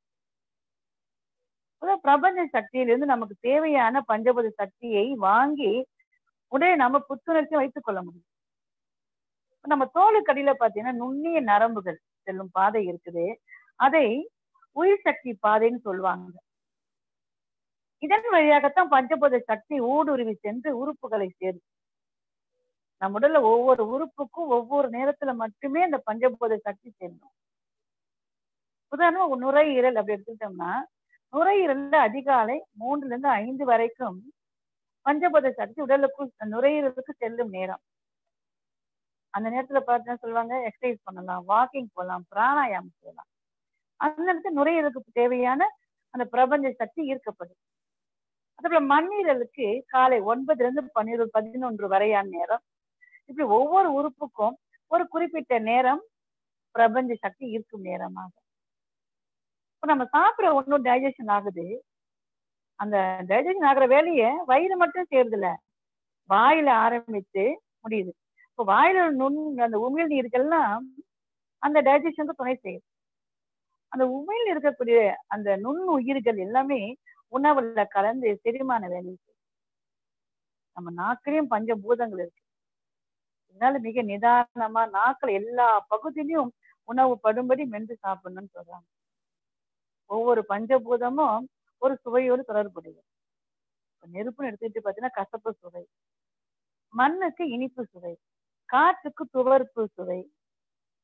பிரபஞ்ச சக்தியிலிருந்து நமக்கு தேவையான பஞ்சபூத சக்தியை வாங்கி உடனே நம்ம புத்துணர்ச்சி வைத்துக் கொள்ள முடியும். நம்ம தோலுக்கடியில பாத்தீங்கன்னா நுண்ணிய நரம்புகள் செல்லும் பாதை இருக்குது. அதை உயிர் சக்தி பாதைன்னு சொல்லுவாங்க. இதன் வழியாகத்தான் பஞ்சபூத சக்தி ஊடுருவி சென்று உறுப்புகளை சேரும். நம்ம உடல்ல ஒவ்வொரு உறுப்புக்கும் ஒவ்வொரு நேரத்துல மட்டுமே அந்த பஞ்சபூத சக்தி சேரும். உதாரணம் நுரையீரல் அப்படி எடுத்துக்கிட்டோம்னா, நுரையீரல்ல அதிகாலை மூன்றுல இருந்து ஐந்து வரைக்கும் பஞ்சபூத சக்தி உடலுக்கு நுரையீரலுக்கு செல்லும் நேரம். அந்த நேரத்துல பார்த்தீங்கன்னா சொல்லுவாங்க எக்ஸசைஸ் பண்ணலாம், வாக்கிங் போகலாம், பிராணாயாமம் செய்யலாம். அந்த நேரத்துல நுரையீரலுக்கு தேவையான அந்த பிரபஞ்ச சக்தி ஈர்க்கப்படும். அதுபோல மண்ணீரலுக்கு காலை ஒன்பதுல இருந்து பன்னிரண்டு பதினொன்று வரையான நேரம். இப்படி ஒவ்வொரு உறுப்புக்கும் ஒரு குறிப்பிட்ட நேரம் பிரபஞ்ச சக்தி ஈர்க்கும் நேரமாக. இப்ப நம்ம சாப்பிட ஒன்றும் டைஜஷன் ஆகுது. அந்த டைஜஷன் ஆகுற வேலையை வயிறு மட்டும் செய்யறதில்ல, வாயில ஆரம்பித்து முடியுது. இப்போ வாயில நுண் அந்த உமிழ் நீர்கள்லாம் அந்த டைஜஷனுக்கு துணை செய்யுது. அந்த உமிழ் இருக்கக்கூடிய அந்த நுண் உயிர்கள் எல்லாமே உணவுல கலந்து செரிமான வேலை செய்யும். நம்ம நாக்கிலையும் பஞ்சபூதங்கள் இருக்கு. இதனால மிக நிதானமா நாக்கள் எல்லா பகுதியிலையும் உணவு படும்படி மென்று சாப்பிடணும்னு சொல்றாங்க. ஒவ்வொரு பஞ்சபூதமும் ஒரு சுவையோடு தொடர்புடையது. நெருப்புன்னு எடுத்துக்கிட்டு பார்த்தீங்கன்னா கசப்பு சுவை, மண்ணுக்கு இனிப்பு சுவை, காற்றுக்கு துவர்ப்பு சுவை,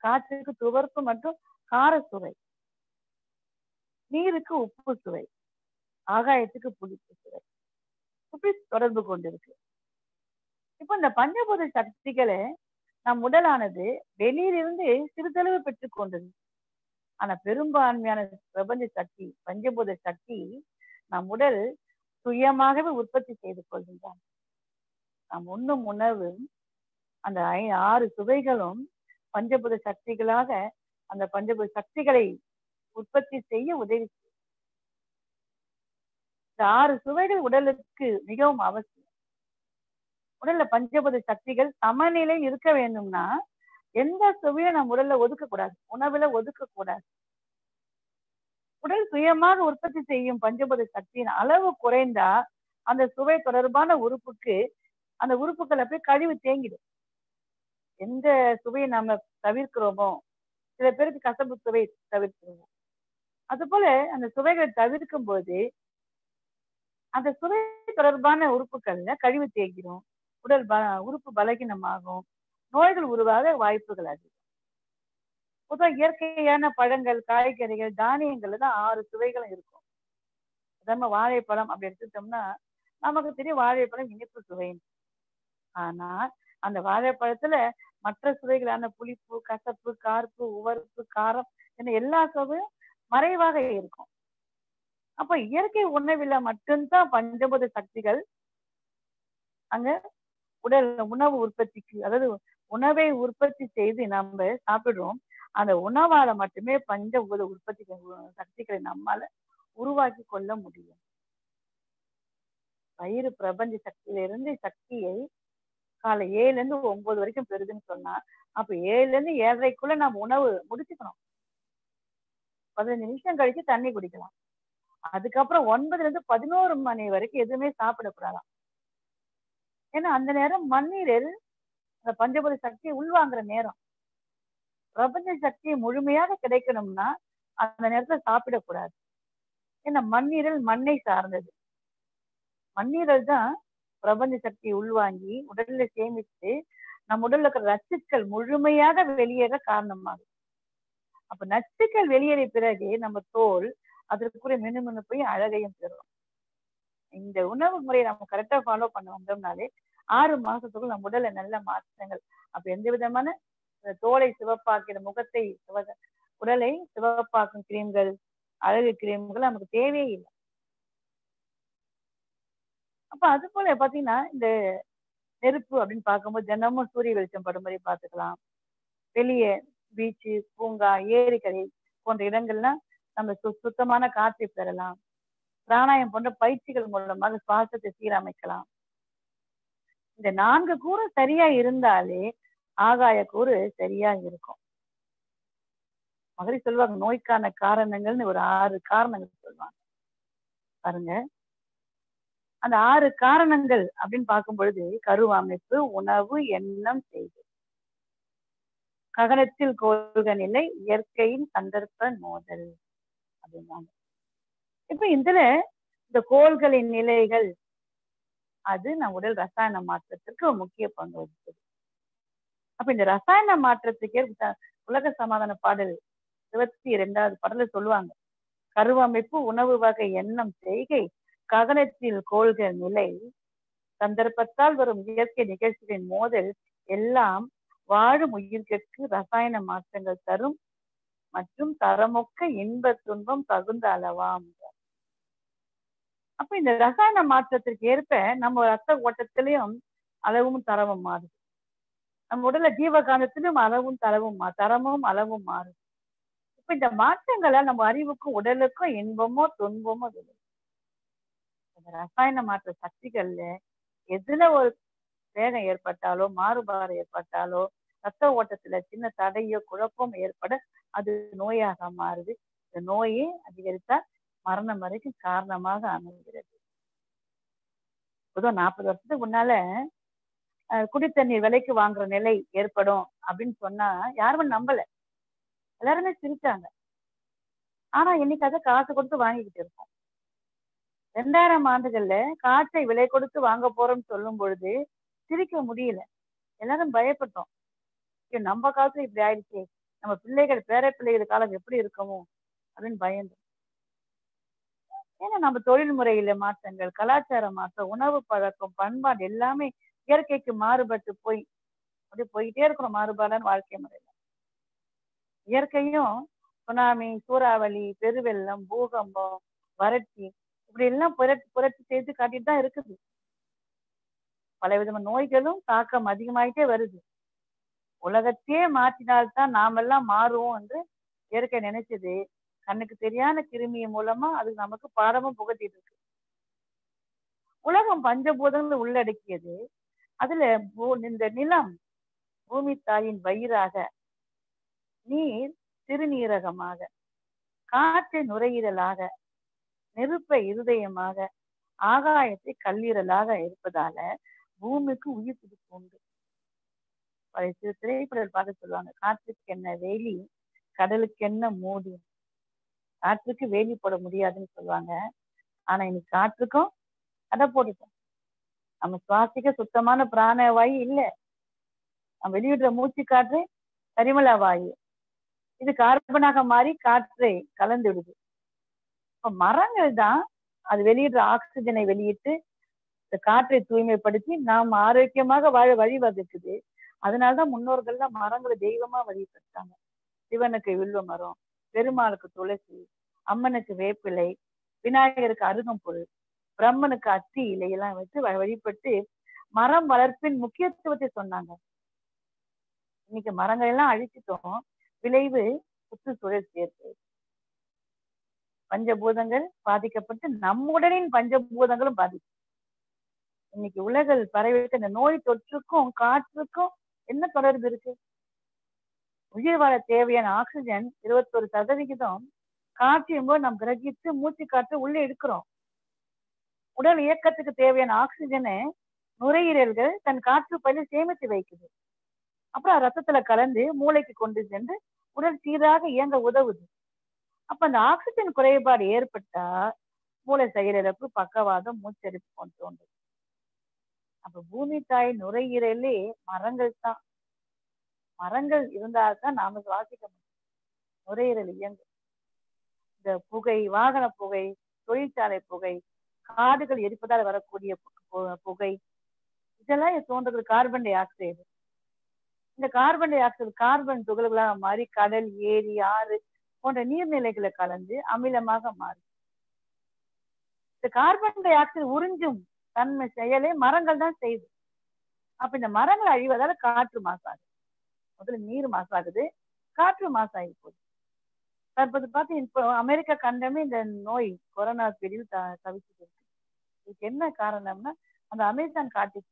காற்றுக்கு துவர்ப்பு மற்றும் கார சுவை, நீருக்கு உப்பு சுவை, ஆகாயத்துக்கு புளிப்பு சுவை, இப்படி தொடர்பு கொண்டிருக்கு. இப்ப இந்த பஞ்சபூத சக்திகளை நம் உடலானது வெளியிலிருந்து சிறிதளவு பெற்றுக் கொண்டது. ஆனா பெரும்பான்மையான பிரபஞ்ச சக்தி, பஞ்சபூத சக்தி நம் உடல் சுயமாகவே உற்பத்தி செய்து கொள்கின்றான். நாம் உண்ணும் உணவு, அந்த ஐ ஆறு சுவைகளும் பஞ்சபூத சக்திகளாக அந்த பஞ்சபூத சக்திகளை உற்பத்தி செய்ய உதவி செய்யும். இந்த ஆறு சுவைகள் உடலுக்கு மிகவும் அவசியம். உடல்ல பஞ்சபூத சக்திகள் சமநிலை இருக்க வேண்டும்னா எந்த சுவையும் நம்ம உடல்ல ஒதுக்க கூடாது, உணவுல ஒதுக்க கூடாது. உடல் சுயமாக உற்பத்தி செய்யும் பஞ்சபூத சக்தியின் அளவு குறைந்தா அந்த சுவை தொடர்பான உறுப்புக்கு அந்த உறுப்புகளை போய் கழிவு தேங்கிடும். எந்த சுவையை நாம தவிர்க்கிறோமோ, சில பேருக்கு கசப்பு சுவை தவிர்க்கிறோம், அது போல அந்த சுவைகளை தவிர்க்கும் போது அந்த சுவை தொடர்பான உறுப்புகள்ல கழிவு தேங்கிடும், உடல் ப உறுப்பு பலகீனமாகும், நோய்கள் உருவாக வாய்ப்புகள் அதிகம். பொதுவாக இயற்கையான பழங்கள், காய்கறிகள், தானியங்கள்ல தான் ஆறு சுவைகளும் இருக்கும். நம்ம வாழைப்பழம் அப்படி எடுத்துட்டோம்னா நமக்கு தெரியும் வாழைப்பழம் இனிப்பு சுவை. ஆனா அந்த வாழைப்பழத்துல மற்ற சுவைகளான புளிப்பு, கசப்பு, கார்ப்பு, உவர்ப்பு, காரம் என எல்லா சுவையும் மறைவாக இருக்கும். அப்ப இயற்கை உணவில மட்டும்தான் பஞ்சபூத சக்திகள் அங்க உடல் உணவு உற்பத்திக்கு, அதாவது உணவை உற்பத்தி செய்து நம்ம சாப்பிடுறோம். அந்த உணவால மட்டுமே பஞ்சபூத உற்பத்தி சக்திகளை நம்மால உருவாக்கி கொள்ள முடியும். வயிறு பிரபஞ்ச சக்தியிலிருந்து சக்தியை காலை ஏழுல இருந்து ஒன்பது வரைக்கும் பெறுதுன்னு சொன்னா, அப்ப ஏழுல இருந்து ஏழரைக்குள்ள நம்ம உணவு முடிச்சுக்கணும். பதினஞ்சு நிமிஷம் கழிச்சு தண்ணி குடிக்கலாம். அதுக்கப்புறம் ஒன்பதுல இருந்து பதினோரு மணி வரைக்கும் எதுவுமே சாப்பிடக்கூடாதாம். ஏன்னா அந்த நேரம் மண்ணீரில் அந்த பஞ்சபூத சக்தியை உள்வாங்குற நேரம். பிரபஞ்ச சக்தியை முழுமையாக கிடைக்கணும்னா அந்த நேரத்துல சாப்பிடக்கூடாது. ஏன்னா மண்ணீரல் மண்ணை சார்ந்தது. மண்ணீரல் தான் பிரபஞ்ச சக்தியை உள்வாங்கி உடல்ல சேமித்து நம்ம உடல்ல இருக்கிற நச்சுக்கள் முழுமையாக வெளியேற காரணமாகும். அப்ப நச்சுக்கள் வெளியேறிய பிறகு நம்ம தோல் அதற்குரிய மினுமினுப்பையும் அழகையும் பெறும். இந்த உணவு முறையை நம்ம கரெக்டா ஃபாலோ பண்ண வந்தோம்னாலே ஆறு மாசத்துக்குள் நம்ம உடல்ல நல்ல மாற்றங்கள். அப்ப எந்த விதமான தோலை சிவப்பாக்கிற முகத்தை சிவ உடலை சிவப்பாக்கும் கிரீம்கள், அழகு கிரீம்கள் நமக்கு தேவையே இல்லை. அப்ப அது போல பாத்தீங்கன்னா இந்த நெருப்பு அப்படின்னு பார்க்கும்போது தினமும் சூரிய வெளிச்சம் படும் மாதிரி பார்த்துக்கலாம். வெளியே பீச்சு, பூங்கா, ஏரிக்கரை போன்ற இடங்கள்லாம் நம்ம சு சுத்தமான காற்றை பெறலாம். பிராணாயம் போன்ற பயிற்சிகள் மூலமாக சுவாசத்தை சீரமைக்கலாம். இந்த நான்கு கூறு சரியா இருந்தாலே ஆகாய கூறு சரியா இருக்கும். மகரி சொல்லுவாங்க நோய்க்கான காரணங்கள்னு ஒரு ஆறு காரணங்கள் சொல்லுவாங்க பாருங்க. அந்த ஆறு காரணங்கள் அப்படின்னு பார்க்கும் பொழுது கருவமைப்பு, உணவு, எண்ணம், செய்தி, ககனத்தில் கோள்க நிலை, இயற்கையின் சந்தர்ப்ப மோதல் அப்படின்னாங்க. இப்ப இதுல இந்த கோள்களின் நிலைகள் அது நம் உடல் ரசாயன மாற்றத்திற்கு ஒரு முக்கிய பங்கு வகிக்குது. அப்ப இந்த ரசாயன மாற்றத்துக்கு உலக சமாதான பாடல் இருபத்தி இரண்டாவது பாடல சொல்லுவாங்க, கருவமைப்பு, உணவு வகை, எண்ணம், செய்கை, ககனத்தில் கோள்கள் நிலை, சந்தர்ப்பத்தால் வரும் இயற்கை நிகழ்ச்சிகளின் மோதல் எல்லாம் வாழும் உயிர்களுக்கு ரசாயன மாற்றங்கள் தரும் மற்றும் தரமொக்க இன்ப துன்பம் தகுந்த அளவாம். அப்ப இந்த ரசாயன மாற்றத்திற்கு ஏற்ப நம்ம ரத்த ஓட்டத்திலையும் அளவும் தரவும் மாறுது. நம்ம உடல்ல ஜீவகாந்தத்திலும் அளவும் தரவும் தரமும் அளவும் மாறுது. இப்ப இந்த மாற்றங்களை நம்ம அறிவுக்கும் உடலுக்கும் இன்பமோ துன்பமோ விளையும். இந்த ரசாயன மாற்ற சக்திகள்ல எதுல ஒரு வேகம் ஏற்பட்டாலோ மாறுபாடு ஏற்பட்டாலோ ரத்த ஓட்டத்துல சின்ன தடையோ குழப்பம் ஏற்பட அது நோயாக மாறுது. இந்த நோயே அதிகரித்தா மரணம் வரைக்கும் காரணமாக அமைகிறது. பொதுவாக நாற்பது வருஷத்துக்கு முன்னால குடித்தண்ணீர் விலைக்கு வாங்குற நிலை ஏற்படும் அப்படின்னு சொன்னா யாருமே நம்பல, எல்லாருமே சிரிச்சாங்க. ஆனா இன்னைக்கு அதை காசு கொடுத்து வாங்கிக்கிட்டு இருக்கோம். ரெண்டாயிரம் ஆண்டுகள்ல காற்றை விலை கொடுத்து வாங்க போறோம்னு சொல்லும் பொழுது சிரிக்க முடியல, எல்லாரும் பயப்பட்டோம். நம்ம காலத்துல இப்படி ஆயிடுச்சு, நம்ம பிள்ளைகள் பேர பிள்ளைகள் காலம் எப்படி இருக்குமோ அப்படின்னு பயந்து. ஏன்னா நம்ம தொழில் முறையில மாற்றங்கள், கலாச்சார மாற்றம், உணவு பழக்கம், பண்பாடு எல்லாமே இயற்கைக்கு மாறுபட்டு போய் அப்படி போயிட்டே இருக்கிறோம் மாறுபாடான வாழ்க்கை முறையில. இயற்கையும் சுனாமி, சூறாவளி, பெருவெள்ளம், பூகம்பம், வறட்சி இப்படி எல்லாம் புரட்சி புரட்சி செய்து காட்டிட்டு தான் இருக்குது. பல விதமான நோய்களும் தாக்கம் அதிகமாயிட்டே வருது. உலகத்தையே மாற்றினால்தான் நாமெல்லாம் மாறுவோம் என்று இயற்கை நினைச்சது கண்ணுக்கு தெரியாத கிருமிய மூலமா அது நமக்கு பாடமும் புகட்டிட்டு இருக்கு. உலகம் பஞ்சபூதங்கள் உள்ளடக்கியது. அதுல இந்த நிலம் பூமி தாயின் வயிறாக, நீர் சிறுநீரகமாக, காற்று நுரையீரலாக, நெருப்பை இருதயமாக, ஆகாயத்தை கல்லீரலாக இருப்பதால பூமிக்கு உயிர் துடிப்பு உண்டு. சிறு திரைப்படத்தில் பார்க்க சொல்லுவாங்க, காற்றுக்கு என்ன வேலி, கடலுக்கு என்ன மூடி. காற்றுக்கு வேலி போட முடியாதுன்னு சொல்லுவாங்க. ஆனா இன்னைக்கு காற்றுக்கும் கடை போட்டுட்டோம். நம்ம சுவாசிக்க சுத்தமான பிராண வாயு இல்லை. நம்ம வெளியிடுற மூச்சு காற்று கரிமல வாயு. இது கார்பனாக மாறி காற்றை கலந்து விடுது. இப்ப மரங்கள் தான் அது வெளியிடுற ஆக்சிஜனை வெளியிட்டு இந்த காற்றை தூய்மைப்படுத்தி நாம் ஆரோக்கியமாக வாழ வழிவகுக்குது. அதனாலதான் முன்னோர்கள்லாம் மரங்களை தெய்வமா வழிபட்டாங்க. சிவனுக்கு வில்வ மரம், பெருமாளுக்கு துளசி, அம்மனுக்கு வேப்பிலை, விநாயகருக்கு அருகம்புல், பிரம்மனுக்கு அத்தி இலையெல்லாம் வச்சு வழிபட்டு மரம் வளர்ப்பின் முக்கியத்துவத்தை சொன்னாங்க. இன்னைக்கு மரங்கள் எல்லாம் அழிச்சிட்டோம். விளைவு சுற்றுச்சூழல் சேர்க்கை. பஞ்சபூதங்கள் பாதிக்கப்பட்டு நம்முடனின் பஞ்சபூதங்களும் பாதிக்கும். இன்னைக்கு உலகில் பரவிட்டு இந்த நோய் தொற்றுக்கும் காற்றுக்கும் என்ன தொடர்பு இருக்கு? உயிர் வாழ தேவையான ஆக்சிஜன் இருபத்தொரு சதவிகிதம் காற்றியும் போது நாம் கிரகித்து மூச்சு காற்று உள்ளே எடுக்கிறோம். உடல் இயக்கத்துக்கு தேவையான ஆக்சிஜனை நுரையீரல்கள் தன் காற்று பயில சேமித்து வைக்குது. அப்புறம் ரத்தத்துல கலந்து மூளைக்கு கொண்டு சென்று உடல் சீராக இயங்க உதவுது. அப்ப அந்த ஆக்சிஜன் குறைபாடு ஏற்பட்டா மூளை செயலிழப்பு, பக்கவாதம், மூச்சரிப்பு கொண்டு தோன்றும். அப்ப பூமி தாய் நுரையீரலே மரங்கள் தான். மரங்கள் இருந்தால்தான் நாம சுவாசிக்க முடியும். நுரையீரல் இயங்கும். இந்த புகை, வாகன புகை, தொழிற்சாலை புகை, காடுகள் எரிப்பதால் வரக்கூடிய புகை, இதெல்லாம் தோன்றது கார்பன் டை ஆக்சைடு. இந்த கார்பன் டை ஆக்சைடு கார்பன் துகள்களாக மாறி கடல், ஏரி, ஆறு போன்ற நீர்நிலைகளை கலந்து அமிலமாக மாறும். இந்த கார்பன் டை ஆக்சைடு உறிஞ்சும் தன்மை செயலே மரங்கள் தான் செய்யுது. அப்ப இந்த மரங்கள் அழிவதால காற்று மாசாகுது. முதல்ல நீர் மாசாகுது, காற்று மாசாகி போகுது. தற்போது பார்த்து இப்போ அமெரிக்கா கண்டமே இந்த நோய் கொரோனா பீரியட் த தவிச்சுட்டு இருக்கு. இதுக்கு என்ன காரணம்னா அந்த அமேசான் காட்டுக்கு.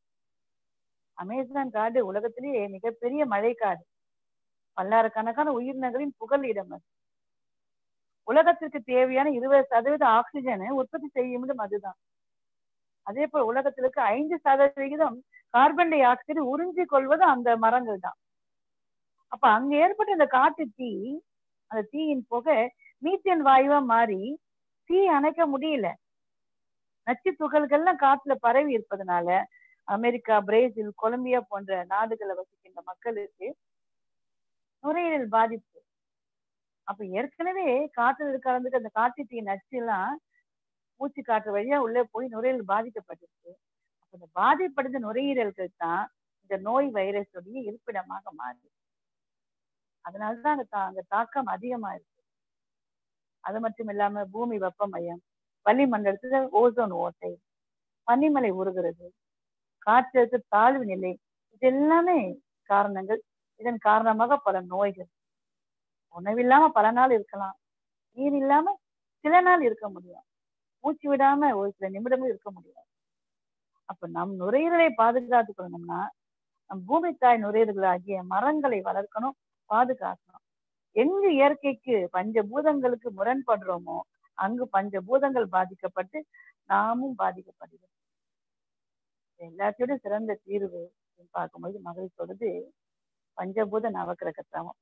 அமேசான் காடு உலகத்திலேயே மிகப்பெரிய மழைக்காடு. பல்லாயிரக்கணக்கான உயிரினங்களின் புகழ் இடம் அது. உலகத்திற்கு தேவையான இருபது சதவீத ஆக்சிஜனை உற்பத்தி செய்யும் அதுதான். அதே போல உலகத்திற்கு ஐந்து சதவிகிதம் கார்பன் டை ஆக்சைடு உறிஞ்சி கொள்வது அந்த மரங்கள் தான். அப்ப அங்க ஏற்பட்ட இந்த காட்டு தீ, அந்த தீயின் புகை மீத்தேன் வாயுவா மாறி தீ அணைக்க முடியல. நச்சு துகள்கள்லாம் காற்றுல பரவி இருப்பதனால அமெரிக்கா, பிரேசில், கொலம்பியா போன்ற நாடுகளை வசிக்கின்ற மக்களுக்கு நுரையீரல் பாதிப்பு. அப்ப ஏற்கனவே காற்றுல கலந்துட்டு அந்த காட்டு தீ நச்சு எல்லாம் மூச்சு காற்று வழியா உள்ளே போய் நுரையீரல் பாதிக்கப்பட்டிருக்கு. அப்ப இந்த பாதிப்படைந்த நுரையீரல்கள் தான் இந்த நோய் வைரஸுடைய இருப்பிடமாக மாறுது. அதனாலதான் அந்த தா அந்த தாக்கம் அதிகமா இருக்கு. அது மட்டும் இல்லாம பூமி வெப்பமயம், வளிமண்டலத்துல ஓசோன் ஓட்டை, பனிமலை உருகிறது, காற்றழுத்த தாழ்வு நிலை, இது எல்லாமே காரணங்கள். இதன் காரணமாக பல நோய்கள். உணவில்லாம பல நாள் இருக்கலாம், நீர் இல்லாம சில நாள் இருக்க முடியும், மூச்சு விடாம ஒரு சில நிமிடமும் இருக்க முடியாது. அப்ப நம் நுரையீரலை பாதுகாத்துக் கொள்ளணும்னா நம் பூமி தாய் நுரையீரல்கள் ஆகிய மரங்களை வளர்க்கணும், பாதுகாக்கணும். எங்கு இயற்கைக்கு பஞ்சபூதங்களுக்கு முரண்படுறோமோ அங்கு பஞ்சபூதங்கள் பாதிக்கப்பட்டு நாமும் பாதிக்கப்படுகிறோம். எல்லாத்தையோட சிறந்த தீர்வு பார்க்கும்போது மகள் சொல்றது பஞ்சபூத நவக்கிரக தவம்.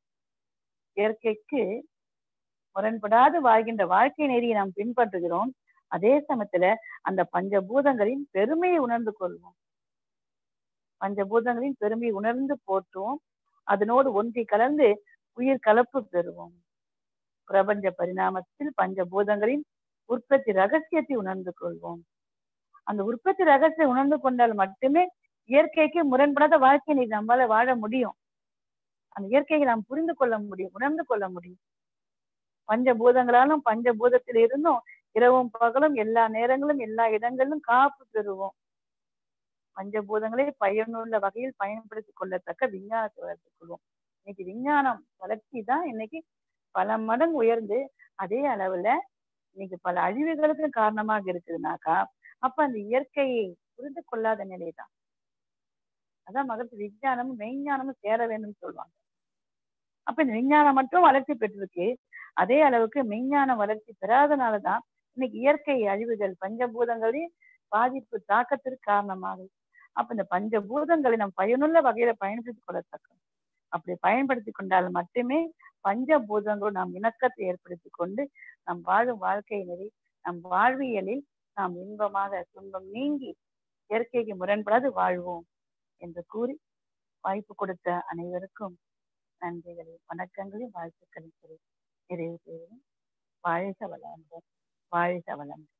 இயற்கைக்கு முரண்படாது வாழ்கின்ற வாழ்க்கை நெறியை நாம் பின்பற்றுகிறோம். அதே சமயத்துல அந்த பஞ்சபூதங்களின் பெருமையை உணர்ந்து கொள்வோம். பஞ்சபூதங்களின் பெருமையை உணர்ந்து போற்றுவோம். அதனோடு ஒன்றி கலந்து உயிர் கலப்பு பெறுவோம். பிரபஞ்ச பரிணாமத்தில் பஞ்சபூதங்களின் உற்பத்தி ரகசியத்தை உணர்ந்து கொள்வோம். அந்த உற்பத்தி ரகசியம் உணர்ந்து கொண்டால் மட்டுமே இயற்கைக்கு முரண்படாத வாழ்க்கையை நம்மளால வாழ முடியும். அந்த இயற்கையை நாம் புரிந்து கொள்ள முடியும், உணர்ந்து கொள்ள முடியும். பஞ்சபூதங்களாலும் பஞ்சபூதத்தில் இருந்தும் இரவும் பகலும் எல்லா நேரங்களும் எல்லா இடங்களிலும் காப்பு பெறுவோம். பஞ்சபூதங்களை பயனுள்ள வகையில் பயன்படுத்திக் கொள்ளத்தக்க விஞ்ஞானத்தை வளர்த்துக் கொள்வோம். இன்னைக்கு விஞ்ஞானம் வளர்ச்சி தான் இன்னைக்கு பல மடங்கு உயர்ந்து அதே அளவுல இன்னைக்கு பல அழிவுகளுக்கு காரணமாக இருக்குதுனாக்கா அப்ப அந்த இயற்கையை புரிந்து கொள்ளாத நிலைதான். அதான் மகத்து விஞ்ஞானமும் மெய்ஞானமும் சேர வேண்டும் சொல்லுவாங்க. அப்ப இந்த விஞ்ஞானம் மட்டும் வளர்ச்சி பெற்றிருக்கு, அதே அளவுக்கு மெய்ஞான வளர்ச்சி பெறாதனாலதான் இன்னைக்கு இயற்கை அழிவுகள் பஞ்சபூதங்களின் பாதிப்பு தாக்கத்திற்கு காரணமாகுது. அப்ப இந்த பஞ்சபூதங்களை நம் பயனுள்ள வகையில பயன்படுத்திக் கொள்ளத்தக்க அப்படி பயன்படுத்தி கொண்டால் மட்டுமே பஞ்சபூதங்களும் நாம் இணக்கத்தை ஏற்படுத்தி கொண்டு நம் வாழும் வாழ்க்கை நெறி நம் வாழ்வியலில் நாம் இன்பமாக துன்பம் நீங்கி இயற்கைக்கு முரண்படாது வாழ்வோம் என்று கூறி வாய்ப்பு கொடுத்த அனைவருக்கும் நன்றிகளையும் வணக்கங்களையும் வாழ்த்துக்களையும் நிறைவு செய்வோம். வாழ்க வளமுடன், வாழ்க வளமுடன்.